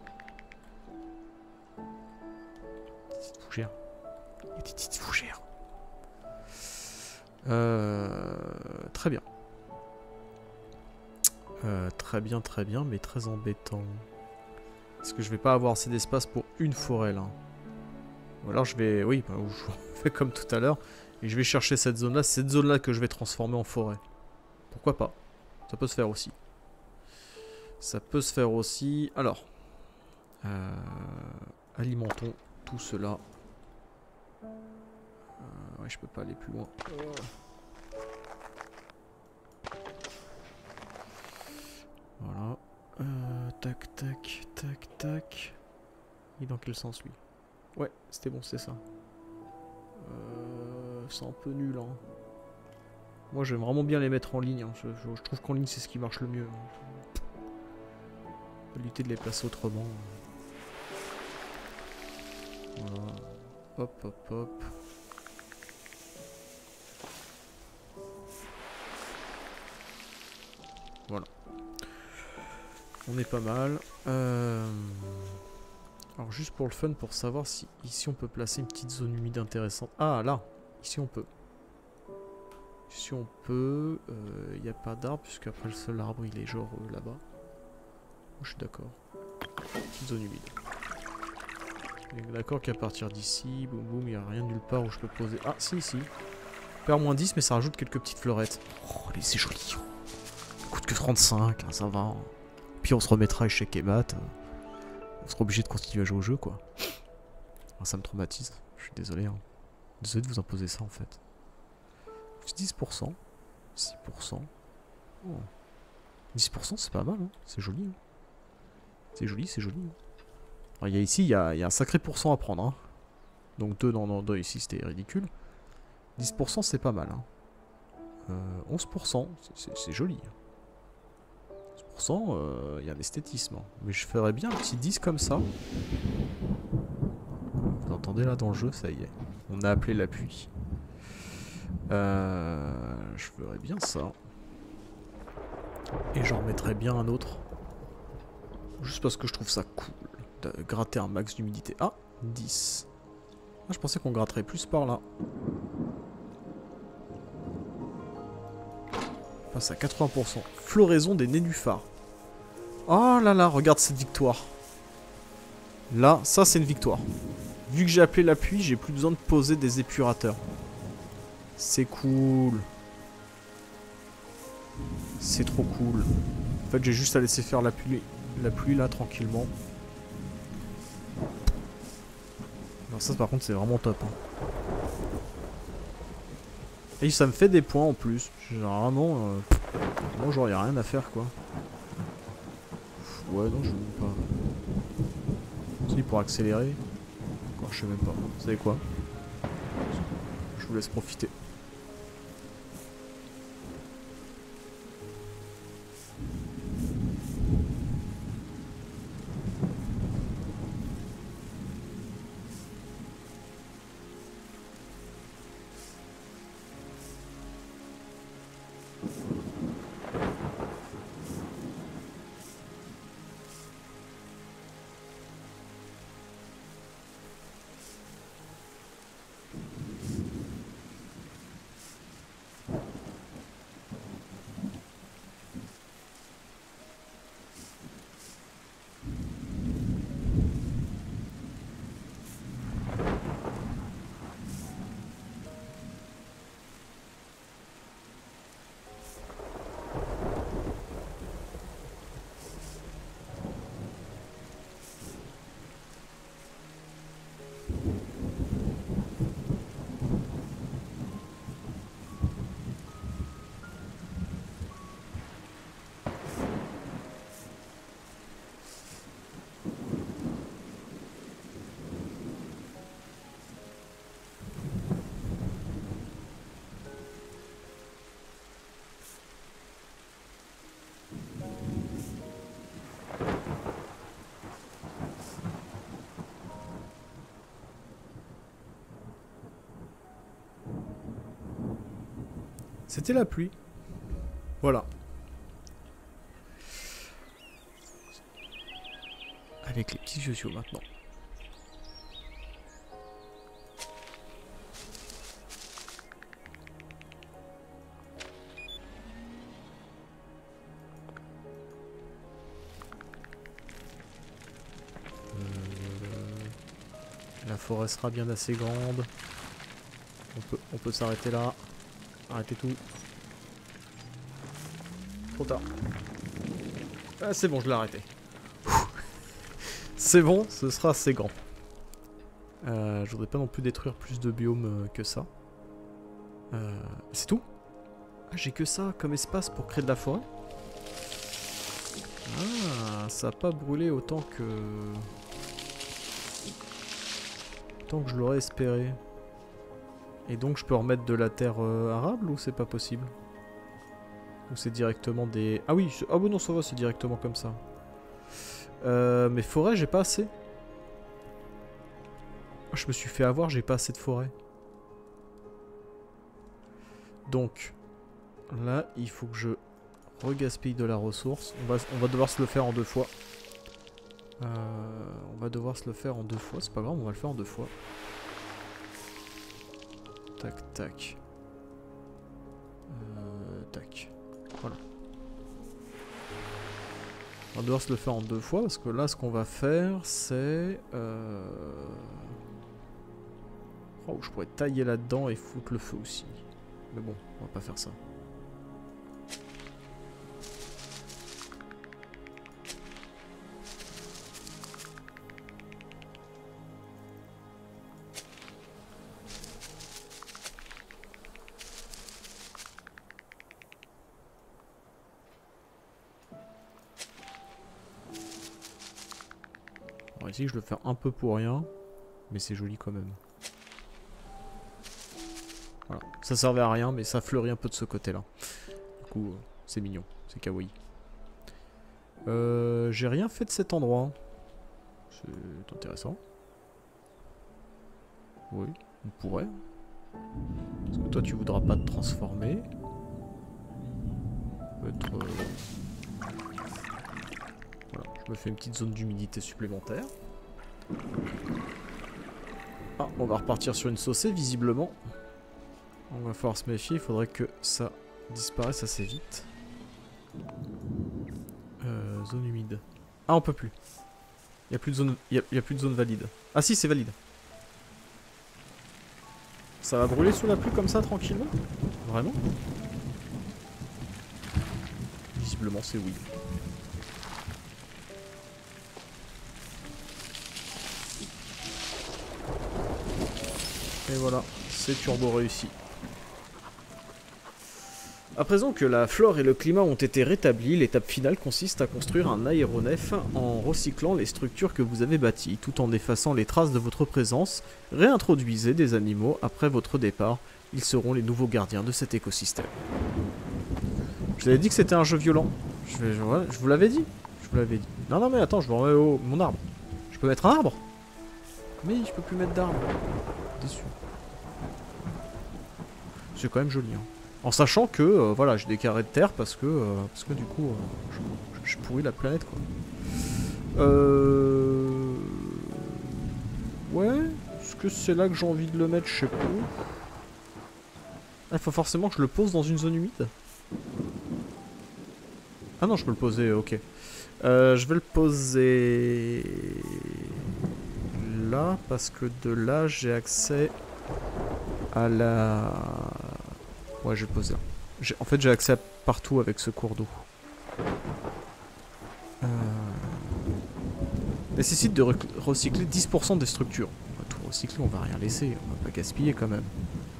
Petites fougères. Des petites fougères. Très bien. Très bien, mais très embêtant. Est-ce que je vais pas avoir assez d'espace pour une forêt là? Ou alors je vais... Oui, bah, je fais comme tout à l'heure. Et je vais chercher cette zone-là. C'est cette zone-là que je vais transformer en forêt. Pourquoi pas? Ça peut se faire aussi. Ça peut se faire aussi. Alors. Alimentons tout cela. Ouais, je peux pas aller plus loin. Voilà. Tac, tac, tac, tac. Il est dans quel sens lui? Ouais, c'était bon, c'est ça. C'est un peu nul, hein. Moi, j'aime vraiment bien les mettre en ligne. Hein. Je trouve qu'en ligne, c'est ce qui marche le mieux. On peut lutter de les placer autrement. Voilà. Hop, hop, hop. Voilà. On est pas mal. Alors juste pour le fun, pour savoir si ici on peut placer une petite zone humide intéressante. Ah là, ici on peut. Ici on peut. Il n'y a pas d'arbre, puisque après le seul arbre il est genre là-bas. Je suis d'accord. Petite zone humide. D'accord qu'à partir d'ici, boum boum, il n'y a rien nulle part où je peux poser. Ah si, si. Perd moins 10, mais ça rajoute quelques petites fleurettes. Oh, c'est joli. Ça coûte que 35, hein, ça va. Puis on se remettra échec et mat. On sera obligé de continuer à jouer au jeu, quoi. Ah, ça me traumatise. Je suis désolé. Hein. Désolé de vous imposer ça, en fait. 10%. 6%. Oh. 10%, c'est pas mal. Hein. C'est joli. Hein. C'est joli, c'est joli. Hein. Alors, ici, il y a un sacré pourcent à prendre. Hein. Donc 2, non, 2 ici, c'était ridicule. 10%, c'est pas mal. Hein. 11%, c'est joli. 11%, y a un esthétisme. Hein. Mais je ferais bien un petit 10 comme ça. Vous entendez là dans le jeu, ça y est. On a appelé l'appui. Je ferais bien ça. Et j'en remettrais bien un autre. Juste parce que je trouve ça cool. De gratter un max d'humidité. Ah, 10. Ah, je pensais qu'on gratterait plus par là. On passe à 80%. Floraison des nénuphars. Oh là là, regarde cette victoire. Là, ça c'est une victoire. Vu que j'ai appelé l'appui, j'ai plus besoin de poser des épurateurs. C'est cool. C'est trop cool. En fait, j'ai juste à laisser faire la pluie là, tranquillement. Alors ça, par contre, c'est vraiment top. Hein. Et ça me fait des points en plus. Généralement, moi genre y'a rien à faire quoi. Ouais non je veux pas. Si pour accélérer. Encore je sais même pas. Vous savez quoi? Je vous laisse profiter. C'était la pluie. Voilà. Avec les petits sociaux maintenant. La forêt sera bien assez grande. On peut s'arrêter là. Arrêtez tout. Trop tard. Ah, c'est bon, je l'ai arrêté. C'est bon, ce sera assez grand. Je voudrais pas non plus détruire plus de biomes que ça. C'est tout? Ah, j'ai que ça comme espace pour créer de la forêt? Ah, ça a pas brûlé autant que... Autant que je l'aurais espéré. Et donc je peux remettre de la terre arable ou c'est pas possible? Ou c'est directement des... Ah oui, ah bon non ça va, c'est directement comme ça. Mais forêt, j'ai pas assez. Je me suis fait avoir, j'ai pas assez de forêt. Donc, là, il faut que je regaspille de la ressource. On va devoir se le faire en 2 fois. On va devoir se le faire en 2 fois, c'est pas grave, on va le faire en 2 fois. Tac, tac. Tac. Voilà. On va devoir se le faire en 2 fois parce que là, ce qu'on va faire, c'est... Oh, je pourrais tailler là-dedans et foutre le feu aussi. Mais bon, on va pas faire ça. Alors ici, je le fais un peu pour rien, mais c'est joli quand même. Voilà. Ça servait à rien, mais ça fleurit un peu de ce côté-là. Du coup, c'est mignon, c'est kawaii. J'ai rien fait de cet endroit. C'est intéressant. Oui, on pourrait. Parce que toi, tu voudras pas te transformer. Peut-être... Voilà, je me fais une petite zone d'humidité supplémentaire. Ah, on va repartir sur une saucée, visiblement. On va falloir se méfier, il faudrait que ça disparaisse assez vite. Zone humide. Ah, on peut plus. Il n'y a plus de zone, y a plus de zone valide. Ah si, c'est valide. Ça va brûler sous la pluie comme ça, tranquillement? Vraiment? Visiblement, c'est oui. Et voilà, c'est turbo réussi. À présent que la flore et le climat ont été rétablis, l'étape finale consiste à construire un aéronef en recyclant les structures que vous avez bâties, tout en effaçant les traces de votre présence. Réintroduisez des animaux après votre départ, ils seront les nouveaux gardiens de cet écosystème. Je vous avais dit que c'était un jeu violent. Je vous l'avais dit. Je vous l'avais dit. Non, non, mais attends, je me remets mon arbre. Je peux mettre un arbre? Mais je peux plus mettre d'arbre. Déçu. C'est quand même joli, hein. En sachant que, voilà, j'ai des carrés de terre parce que du coup, je pourris la planète, quoi. Ouais, est-ce que c'est là que j'ai envie de le mettre? Je sais pas. Ah, il faut forcément que je le pose dans une zone humide? Ah non, je peux le poser, ok. Je vais le poser là, parce que de là, j'ai accès à la... Ouais, je vais le poser là. En fait, j'ai accès à partout avec ce cours d'eau. Nécessite de recycler 10% des structures. On va tout recycler, on va rien laisser. On va pas gaspiller quand même.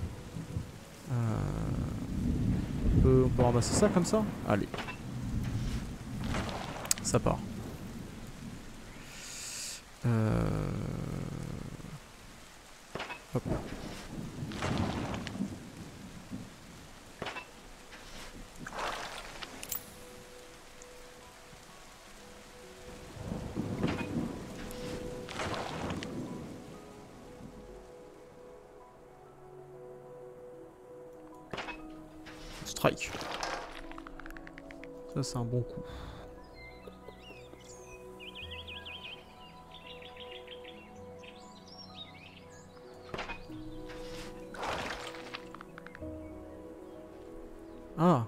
On peut ramasser ça comme ça? Allez. Ça part. Hop. Strike. Ça, c'est un bon coup. Ah.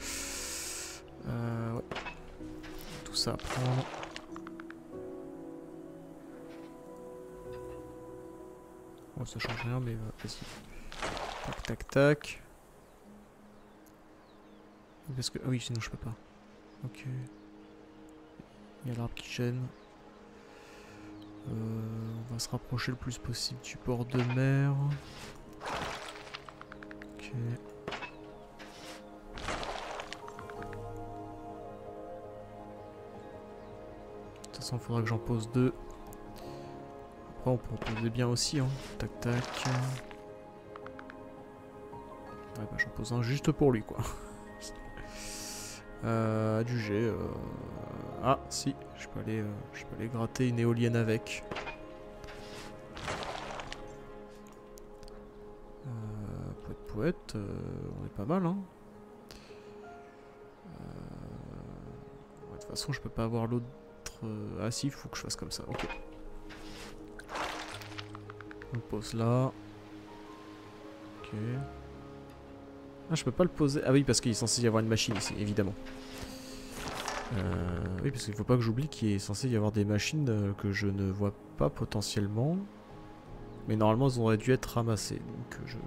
Ouais. Tout ça à prendre. Bon, ça change rien, mais vas-y. Tac, tac, tac. Parce que... Ah oui, sinon je peux pas. Ok. Il y a l'arbre qui gêne. On va se rapprocher le plus possible du bord de mer. Ok. De toute façon, il faudra que j'en pose 2. Après, on peut en poser bien aussi. Hein. Tac, tac. Ouais, bah, j'en pose un juste pour lui, quoi. Adjugé. Ah, si, je peux aller gratter une éolienne avec. Poète, on est pas mal, hein. Ouais, de toute façon, je peux pas avoir l'autre. Ah si, il faut que je fasse comme ça. Ok. On le pose là. Ok. Ah, je peux pas le poser. Ah oui, parce qu'il est censé y avoir une machine ici, évidemment. Oui, parce qu'il faut pas que j'oublie qu'il est censé y avoir des machines que je ne vois pas potentiellement. Mais normalement, elles auraient dû être ramassées. Donc je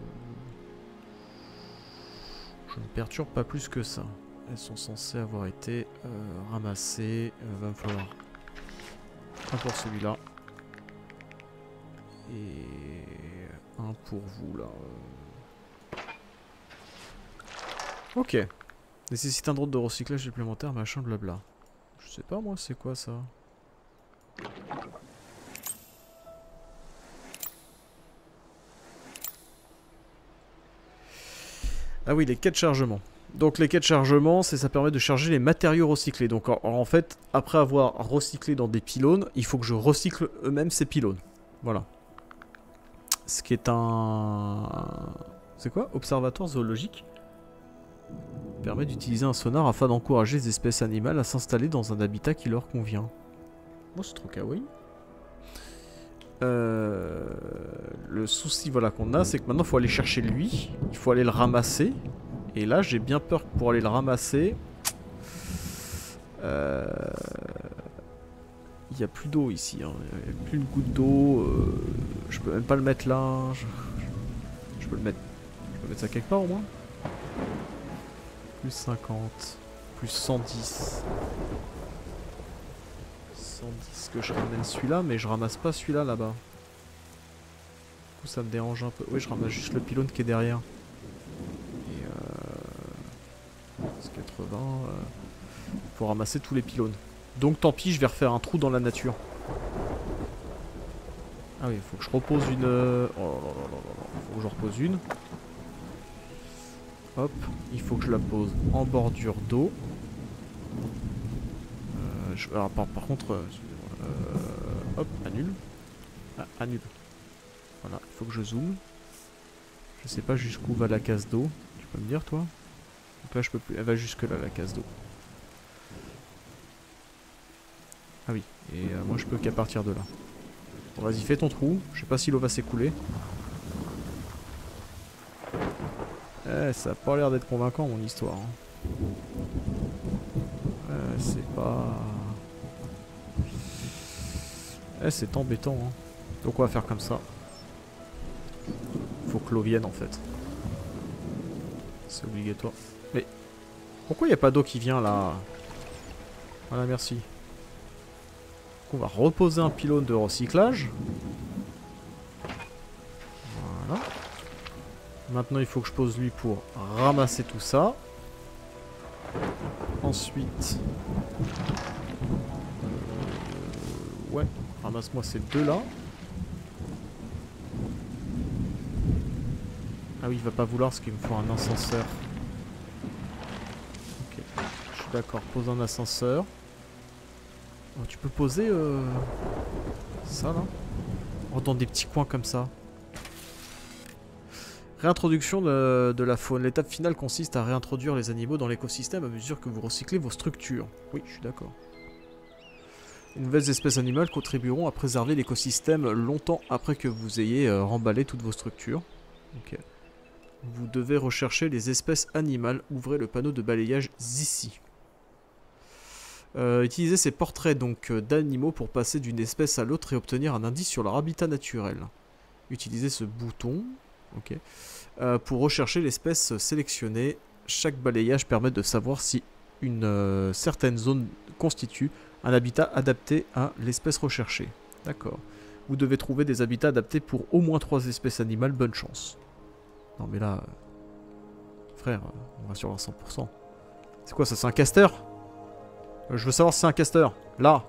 ne perturbe pas plus que ça. Elles sont censées avoir été ramassées. Va me falloir un pour celui-là. Et un pour vous, là. Ok. Nécessite un drone de recyclage supplémentaire, machin, blabla. Je sais pas, moi, c'est quoi, ça? Ah oui, les quais de chargement. Donc les quais de chargement, ça permet de charger les matériaux recyclés. Donc en fait, après avoir recyclé dans des pylônes, il faut que je recycle eux-mêmes ces pylônes. Voilà. Ce qui est un... C'est quoi? Observatoire zoologique. Permet d'utiliser un sonar afin d'encourager les espèces animales à s'installer dans un habitat qui leur convient. Moi, c'est trop kawaii. Le souci voilà, qu'on a, c'est que maintenant il faut aller chercher lui, il faut aller le ramasser. Et là j'ai bien peur que pour aller le ramasser, il n'y a plus d'eau ici, hein. Il n'y a plus une goutte d'eau. Je peux même pas le mettre là. Je peux le mettre. Je peux mettre ça quelque part au moins. Plus 50, plus 110. 110 que je ramène celui-là, mais je ramasse pas celui-là là-bas. Du coup, ça me dérange un peu. Oui, je ramasse juste le pylône qui est derrière. Et 80 pour ramasser tous les pylônes. Donc tant pis, je vais refaire un trou dans la nature. Ah oui, il faut que je repose une... Oh là là là là là. Faut que je repose une. Hop, il faut que je la pose en bordure d'eau. Alors par contre... hop, annule. Ah, annule. Voilà, il faut que je zoome. Je sais pas jusqu'où va la case d'eau. Tu peux me dire, toi? Donc là, je peux plus. Elle va jusque là, la case d'eau. Ah oui, et moi, je peux qu'à partir de là. Bon, vas-y, fais ton trou. Je sais pas si l'eau va s'écouler. Eh, ça a pas l'air d'être convaincant, mon histoire. Hein. C'est pas... Eh, c'est embêtant. Hein. Donc, on va faire comme ça. Faut que l'eau vienne, en fait. C'est obligatoire. Mais pourquoi il n'y a pas d'eau qui vient là? Voilà, merci. On va reposer un pylône de recyclage. Voilà. Maintenant, il faut que je pose lui pour ramasser tout ça. Ensuite... ouais, ramasse-moi ces deux là. Ah oui, il va pas vouloir parce qu'il me faut un ascenseur. Ok, je suis d'accord, pose un ascenseur. Oh, tu peux poser ça là? Oh, dans des petits coins comme ça. Réintroduction de la faune. L'étape finale consiste à réintroduire les animaux dans l'écosystème à mesure que vous recyclez vos structures. Oui, je suis d'accord. Les nouvelles espèces animales contribueront à préserver l'écosystème longtemps après que vous ayez remballé toutes vos structures. Ok. Vous devez rechercher les espèces animales. Ouvrez le panneau de balayage ici. Utilisez ces portraits donc d'animaux pour passer d'une espèce à l'autre et obtenir un indice sur leur habitat naturel. Utilisez ce bouton. Ok. Pour rechercher l'espèce sélectionnée. Chaque balayage permet de savoir si une certaine zone constitue un habitat adapté à l'espèce recherchée. D'accord. Vous devez trouver des habitats adaptés pour au moins 3 espèces animales. Bonne chance. Non mais là... frère, on va sur un 100%. C'est quoi ça? C'est un caster? Je veux savoir si c'est un caster. Là.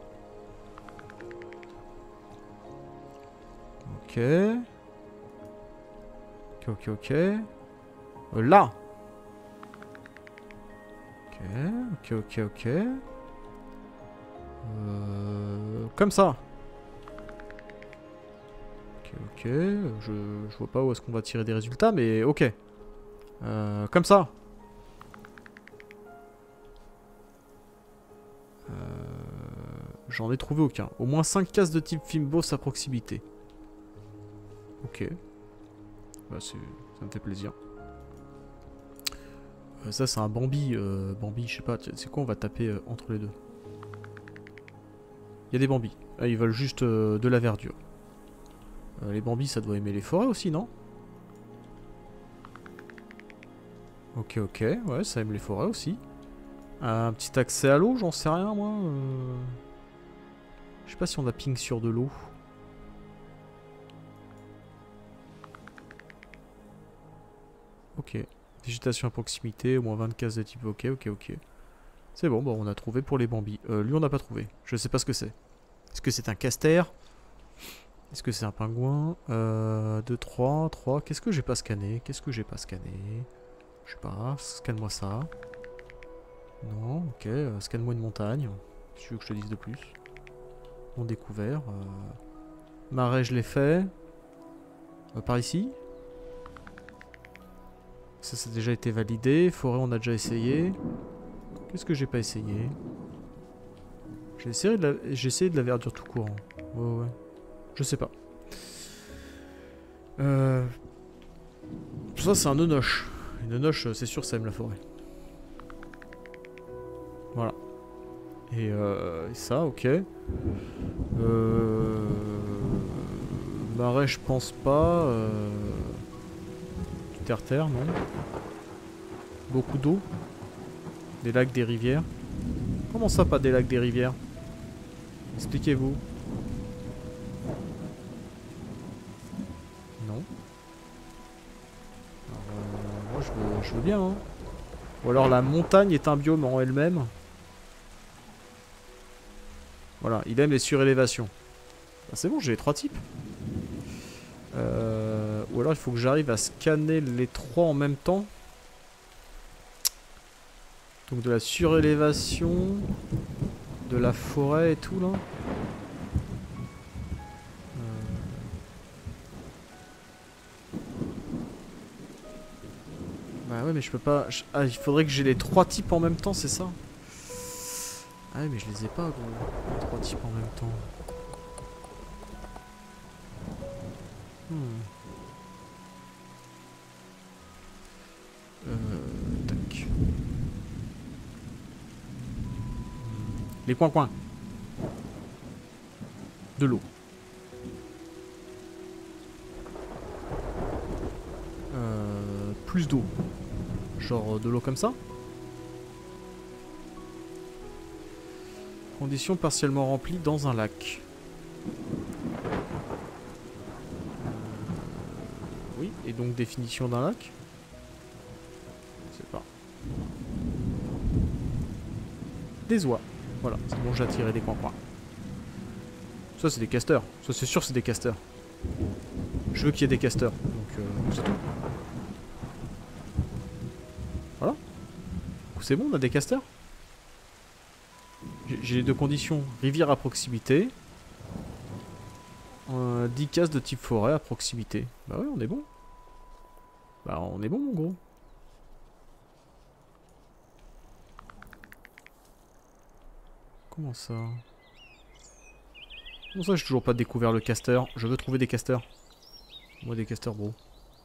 Ok. Ok. Là. Ok. Comme ça. Ok. Je vois pas où est-ce qu'on va tirer des résultats, mais ok. Comme ça. J'en ai trouvé aucun. Au moins 5 cases de type Fimbos à proximité. Ok. Bah, ça me fait plaisir. Ça c'est un Bambi. Bambi, je sais pas. C'est quoi, on va taper entre les deux. Il y a des Bambis. Ah, ils veulent juste de la verdure. Les Bambis, ça doit aimer les forêts aussi, non? Ok. Ouais, ça aime les forêts aussi. Un petit accès à l'eau, j'en sais rien, moi. Je sais pas si on a ping sur de l'eau. Ok. Végétation à proximité, au moins 20 cases de type ok. C'est bon, on a trouvé pour les Bambis. Lui, on n'a pas trouvé. Je sais pas ce que c'est. Est-ce que c'est un caster? Est-ce que c'est un pingouin? 2, 3. Qu'est-ce que j'ai pas scanné? Je sais pas. Scanne-moi ça. Non, ok. Scanne-moi une montagne. Si tu veux que je te dise de plus. Mon découvert. Marais, je l'ai fait. Par ici. Ça a déjà été validé. Forêt, on a déjà essayé. Qu'est-ce que j'ai pas essayé? J'ai essayé de la verdure tout court. Ouais. Je sais pas. Ça, c'est un eunoche. Une eunoche, c'est sûr, ça aime la forêt. Voilà. Et ça, ok. Marais, je pense pas. Du terre-terre, non. Beaucoup d'eau. Des lacs, des rivières. Comment ça, pas des lacs, des rivières? Expliquez-vous. Non. Alors, moi, je veux bien, hein. Ou alors la montagne est un biome en elle-même. Voilà, il aime les surélévations. Ah, c'est bon, j'ai les 3 types. Ou alors il faut que j'arrive à scanner les 3 en même temps. Donc de la surélévation, de la forêt et tout là. Bah ouais mais je peux pas... Ah il faudrait que j'ai les 3 types en même temps, c'est ça? Ah ouais mais je les ai pas gros, les 3 types en même temps. Tac. Les coins-coins. De l'eau. Plus d'eau. Genre de l'eau comme ça. Conditions partiellement remplies dans un lac. Oui, et donc définition d'un lac. Je sais pas. Des oies. Voilà, c'est bon, j'ai attiré des coins-coins. Ça, c'est des casteurs. Ça, c'est sûr, c'est des casteurs. Je veux qu'il y ait des casteurs. Donc, c'est tout. Voilà. C'est bon, on a des casteurs. J'ai les 2 conditions. Rivière à proximité. 10 cases de type forêt à proximité. Bah ouais, on est bon. Bah on est bon, mon gros. Comment ça? Comment ça, j'ai toujours pas découvert le casteur? Je veux trouver des casteurs. Moi, des casteurs, bro.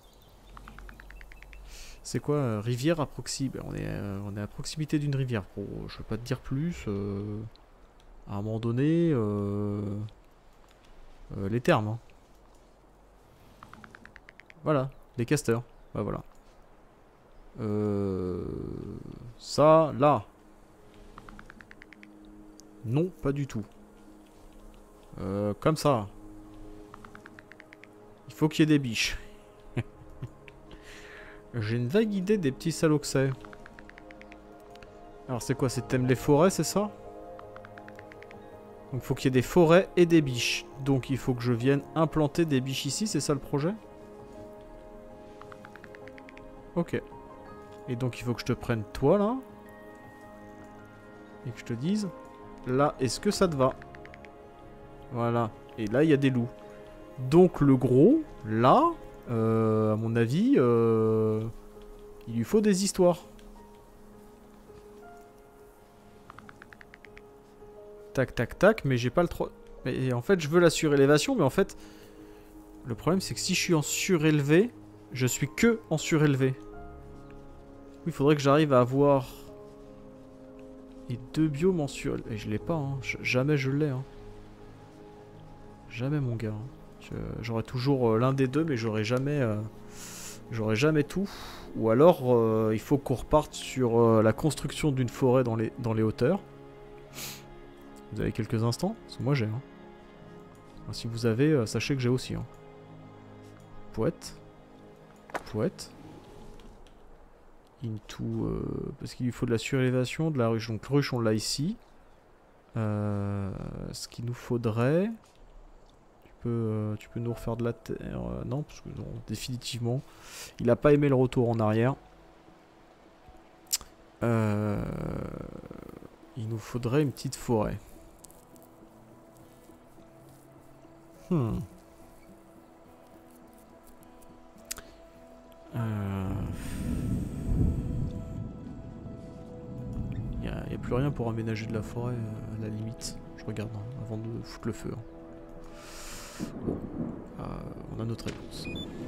C'est quoi rivière à proximité? On est à proximité d'une rivière, bro. Je veux pas te dire plus. À un moment donné, les termes. Hein. Voilà, des casteurs. Bah voilà. Ça, là. Non, pas du tout. Comme ça. Il faut qu'il y ait des biches. J'ai une vague idée des petits salauds que c'est. Alors c'est quoi? C'est thème les forêts, c'est ça? Donc il faut qu'il y ait des forêts et des biches. Donc il faut que je vienne implanter des biches ici, c'est ça le projet? Ok. Et donc il faut que je te prenne toi là. Et que je te dise... Là, est-ce que ça te va? Voilà. Et là, il y a des loups. Donc le gros, là, à mon avis, il lui faut des histoires. Tac, tac, tac, mais j'ai pas le 3... Mais en fait, je veux la surélévation, mais en fait... Le problème, c'est que si je suis en surélevé, je suis que en surélevé. Il faudrait que j'arrive à avoir... Et 2 biomes en surélevé. Et je l'ai pas, hein. Jamais je l'ai, hein. Jamais, mon gars. Hein. J'aurai toujours l'un des deux, mais j'aurai jamais tout. Ou alors, il faut qu'on reparte sur la construction d'une forêt dans les hauteurs. Vous avez quelques instants? Parce que moi j'ai. Hein. Enfin, si vous avez, sachez que j'ai aussi. Hein. Poète. Poète. Into... parce qu'il lui faut de la surélévation, de la ruche. Donc ruche, on l'a ici. Ce qu'il nous faudrait... Tu peux nous refaire de la terre. Non, parce que non, définitivement. Il n'a pas aimé le retour en arrière. Il nous faudrait une petite forêt. Il n'y a plus rien pour aménager de la forêt à la limite. Je regarde hein, avant de foutre le feu. Hein. On a notre réponse.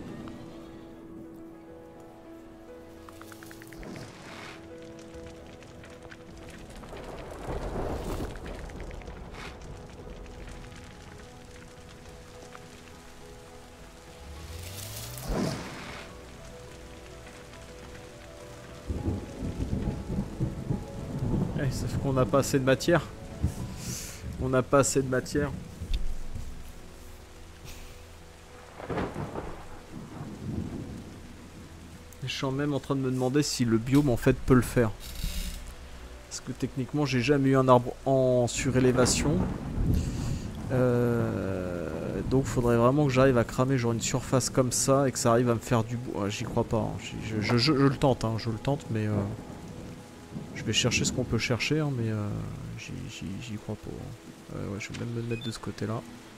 Sauf qu'on n'a pas assez de matière. On n'a pas assez de matière. Je suis même en train de me demander si le biome en fait peut le faire. Parce que techniquement j'ai jamais eu un arbre en surélévation. Donc faudrait vraiment que j'arrive à cramer genre une surface comme ça et que ça arrive à me faire du bois. J'y crois pas. Hein. Je le tente, hein. Je le tente, mais je vais chercher ce qu'on peut chercher, hein, mais j'y crois pas. Hein. Ouais, je vais même me mettre de ce côté-là.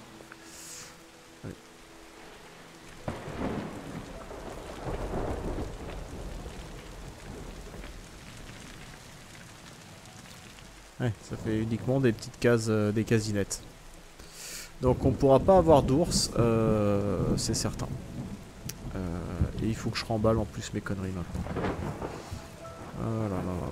Ouais, ça fait uniquement des petites cases, des casinettes. Donc on pourra pas avoir d'ours, c'est certain. Et il faut que je remballe en plus mes conneries maintenant. Ah là là là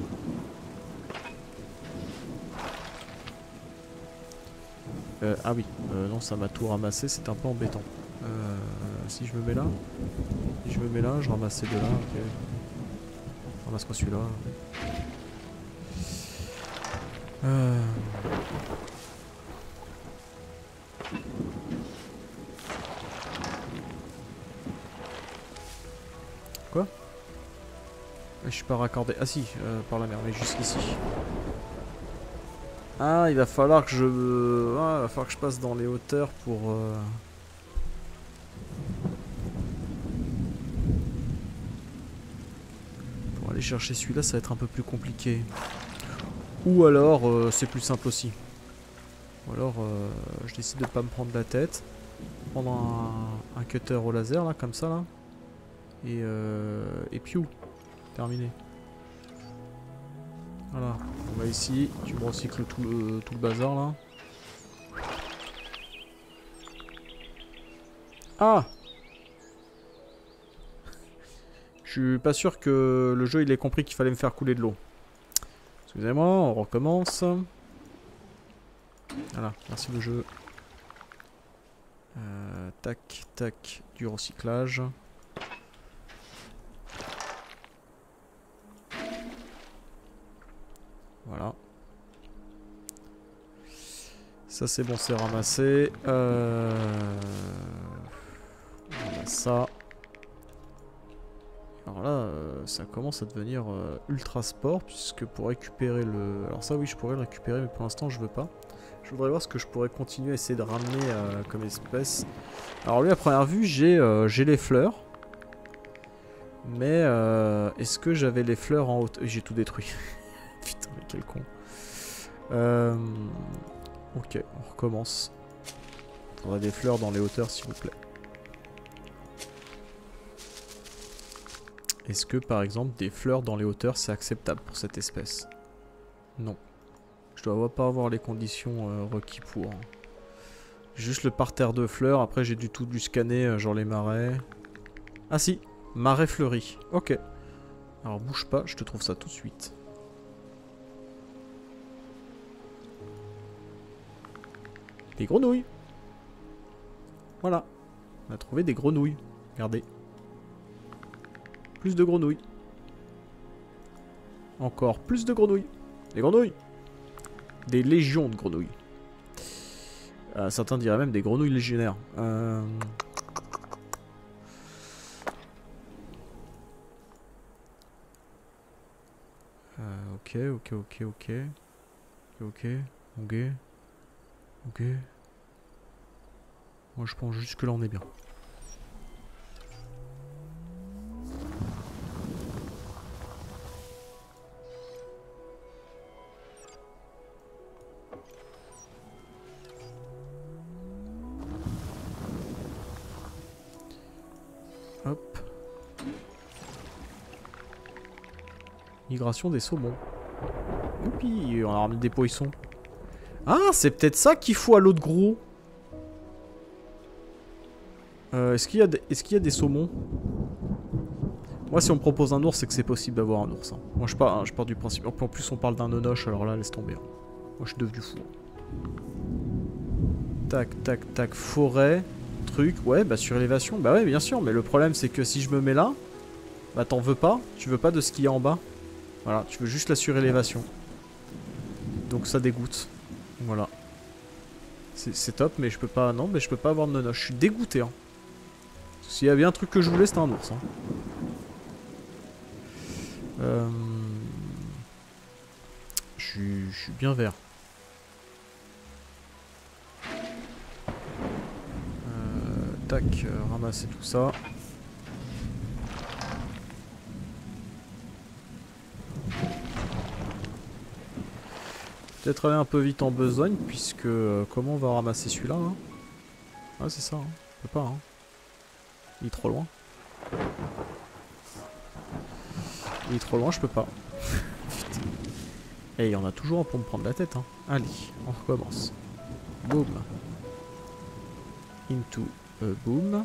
là là. Ah oui, non, ça m'a tout ramassé, c'est un peu embêtant. Si je me mets là, je ramasse ces deux là, ok. Ramasse-moi celui-là. Quoi? Je suis pas raccordé. Ah si, par la mer, mais jusqu'ici. Ah, il va falloir que il va falloir que je passe dans les hauteurs pour aller chercher celui-là, ça va être un peu plus compliqué. Ou alors, c'est plus simple aussi. Ou alors, je décide de pas me prendre la tête. Prendre un cutter au laser, là, comme ça, là. Et piou. Terminé. Voilà. On va ici. Tu me recycles tout le bazar, là. Ah! Je suis pas sûr que le jeu, il ait compris qu'il fallait me faire couler de l'eau. Excusez-moi, on recommence. Voilà, merci le jeu. Tac, tac, du recyclage. Voilà. Ça c'est bon, c'est ramassé. Voilà ça. Alors là, ça commence à devenir ultra sport, puisque pour récupérer le... Alors ça oui, je pourrais le récupérer, mais pour l'instant je veux pas. Je voudrais voir ce que je pourrais continuer à essayer de ramener comme espèce. Alors lui, à première vue, j'ai les fleurs. Mais est-ce que j'avais les fleurs en haute... J'ai tout détruit. Putain, mais quel con. Ok, on recommence. Faudrait des fleurs dans les hauteurs, s'il vous plaît. Est-ce que, par exemple, des fleurs dans les hauteurs, c'est acceptable pour cette espèce? Non. Je dois pas avoir les conditions requises pour. Juste le parterre de fleurs. Après, j'ai du tout dû scanner, genre les marais. Ah si, marais fleuris. Ok. Alors, bouge pas, je te trouve ça tout de suite. Des grenouilles. Voilà. On a trouvé des grenouilles. Regardez. Plus de grenouilles. Encore plus de grenouilles. Des grenouilles. Des légions de grenouilles. Certains diraient même des grenouilles légionnaires. Ok. Moi je pense jusque là on est bien. Hop. Migration des saumons. Youpi, on a ramené des poissons. Ah, c'est peut-être ça qu'il faut à l'autre gros. Est-ce qu'il y a des saumons? Moi, si on me propose un ours, c'est que c'est possible d'avoir un ours. Hein. Moi, je pars du principe. En plus, on parle d'un nonoche, alors là, laisse tomber. Hein. Moi, je suis devenu fou. Tac, tac, tac. Forêt. Truc. Ouais, bah, surélévation. Bah, ouais, bien sûr. Mais le problème, c'est que si je me mets là, bah, t'en veux pas. Tu veux pas de ce qu'il y a en bas. Voilà, tu veux juste la surélévation. Donc, ça dégoûte. Voilà. C'est top, mais je peux pas. Non, mais je peux pas avoir de nonoche. Je suis dégoûté. Hein. S'il y avait un truc que je voulais, c'était un ours. Hein. Euh... Je suis bien vert. Tac, ramasser tout ça. Peut-être aller un peu vite en besogne, puisque comment on va ramasser celui-là hein. Ah c'est ça, hein. On peut pas, hein. Il est trop loin. Il est trop loin, je peux pas. Et il y en a toujours un pour me prendre la tête, hein. Allez, on recommence. Boom. Into boom.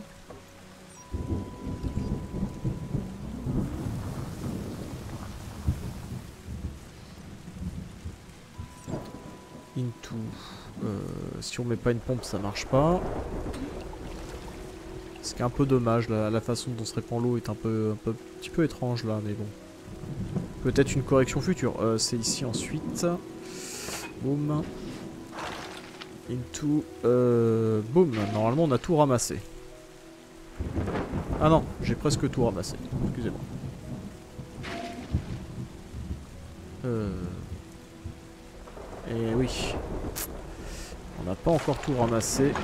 Into. Si on met pas une pompe, ça marche pas. Ce qui est un peu dommage, la façon dont se répand l'eau est un petit peu étrange là, mais bon. Peut-être une correction future. C'est ici ensuite. Boom. Into. Boom. Normalement, on a tout ramassé. Ah non, j'ai presque tout ramassé. Excusez-moi. Et oui. On n'a pas encore tout ramassé.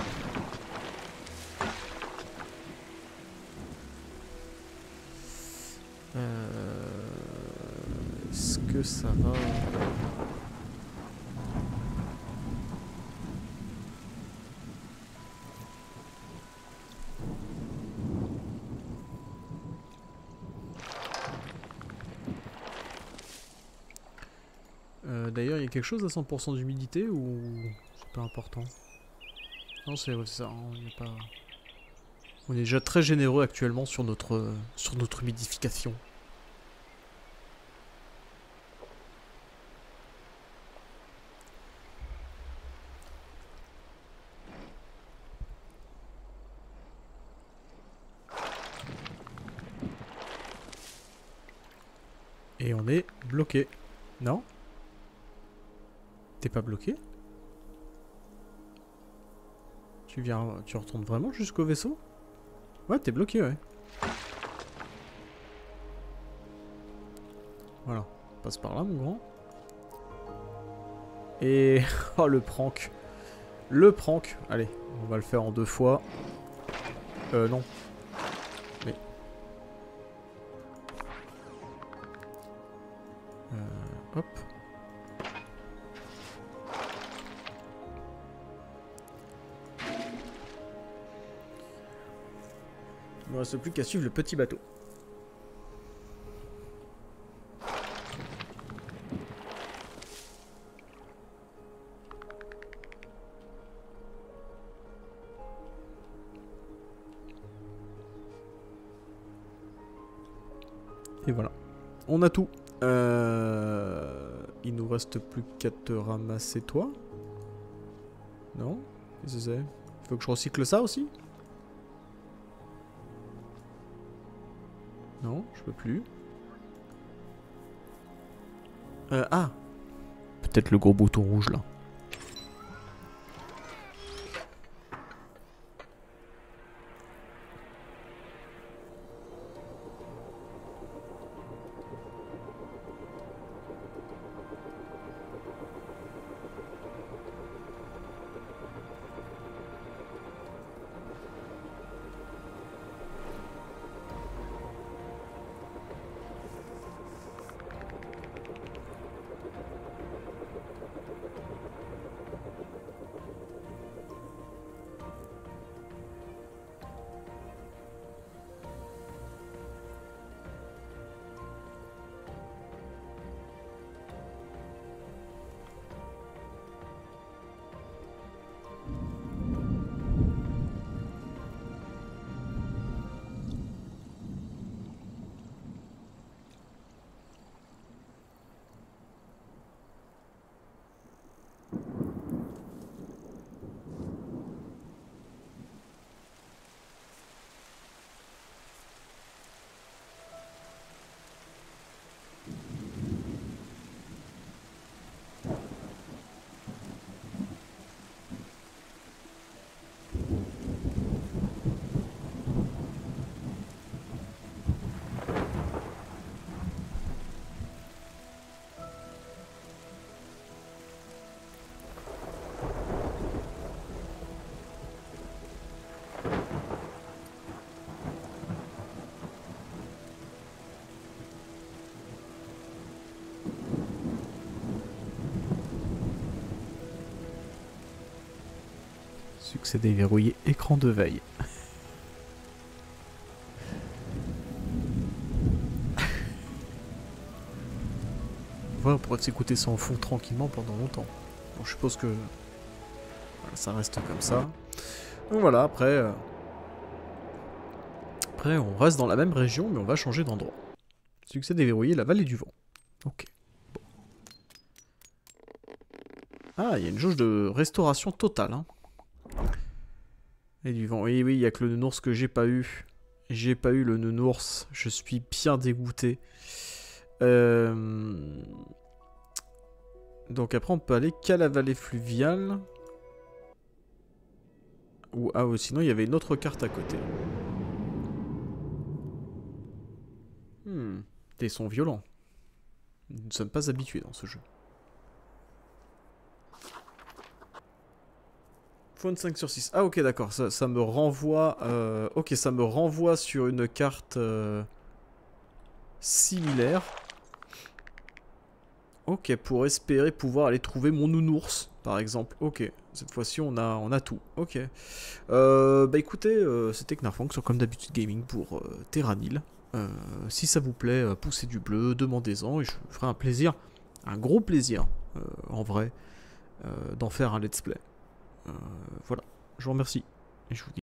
Est-ce que ça va... D'ailleurs, il y a quelque chose à 100% d'humidité ou c'est pas important? Non, c'est ça. On est déjà très généreux actuellement sur notre humidification. Et on est bloqué. Non? T'es pas bloqué? Tu retournes vraiment jusqu'au vaisseau? Ouais, t'es bloqué, ouais. Voilà, on passe par là, mon grand. Et... oh, le prank. Le prank. Allez, on va le faire en 2 fois. Non. Mais... hop. Il ne reste plus qu'à suivre le petit bateau. Et voilà. On a tout. Il nous reste plus qu'à te ramasser toi. Non? Qu'est-ce que c'est? Il faut que je recycle ça aussi? Non, je peux plus. Ah! Peut-être le gros bouton rouge là. Succès déverrouillé, écran de veille. Voilà, on pourrait s'écouter ça en fond tranquillement pendant longtemps. Bon, je suppose que voilà, ça reste comme ça. Donc voilà, après, on reste dans la même région, mais on va changer d'endroit. Succès déverrouillé, la vallée du vent. Ok. Bon. Ah, il y a une jauge de restauration totale. Hein. Et du vent. Oui, oui, il n'y a que le nounours que j'ai pas eu. J'ai pas eu le nounours. Je suis bien dégoûté. Donc après, on peut aller qu'à la vallée fluviale. Ou ah, sinon, il y avait une autre carte à côté. Des sons violents. Nous ne sommes pas habitués dans ce jeu. Faune 5 sur 6. Ah ok d'accord, ça me renvoie... ok, ça me renvoie sur une carte similaire. Ok, pour espérer pouvoir aller trouver mon nounours, par exemple. Ok, cette fois-ci on a tout. Ok. Bah écoutez, c'était Knarfang sur Comme d'habitude Gaming pour Terranil. Si ça vous plaît, poussez du bleu, demandez-en et je ferai un plaisir, un gros plaisir, en vrai, d'en faire un let's play. Voilà, je vous remercie et je vous dis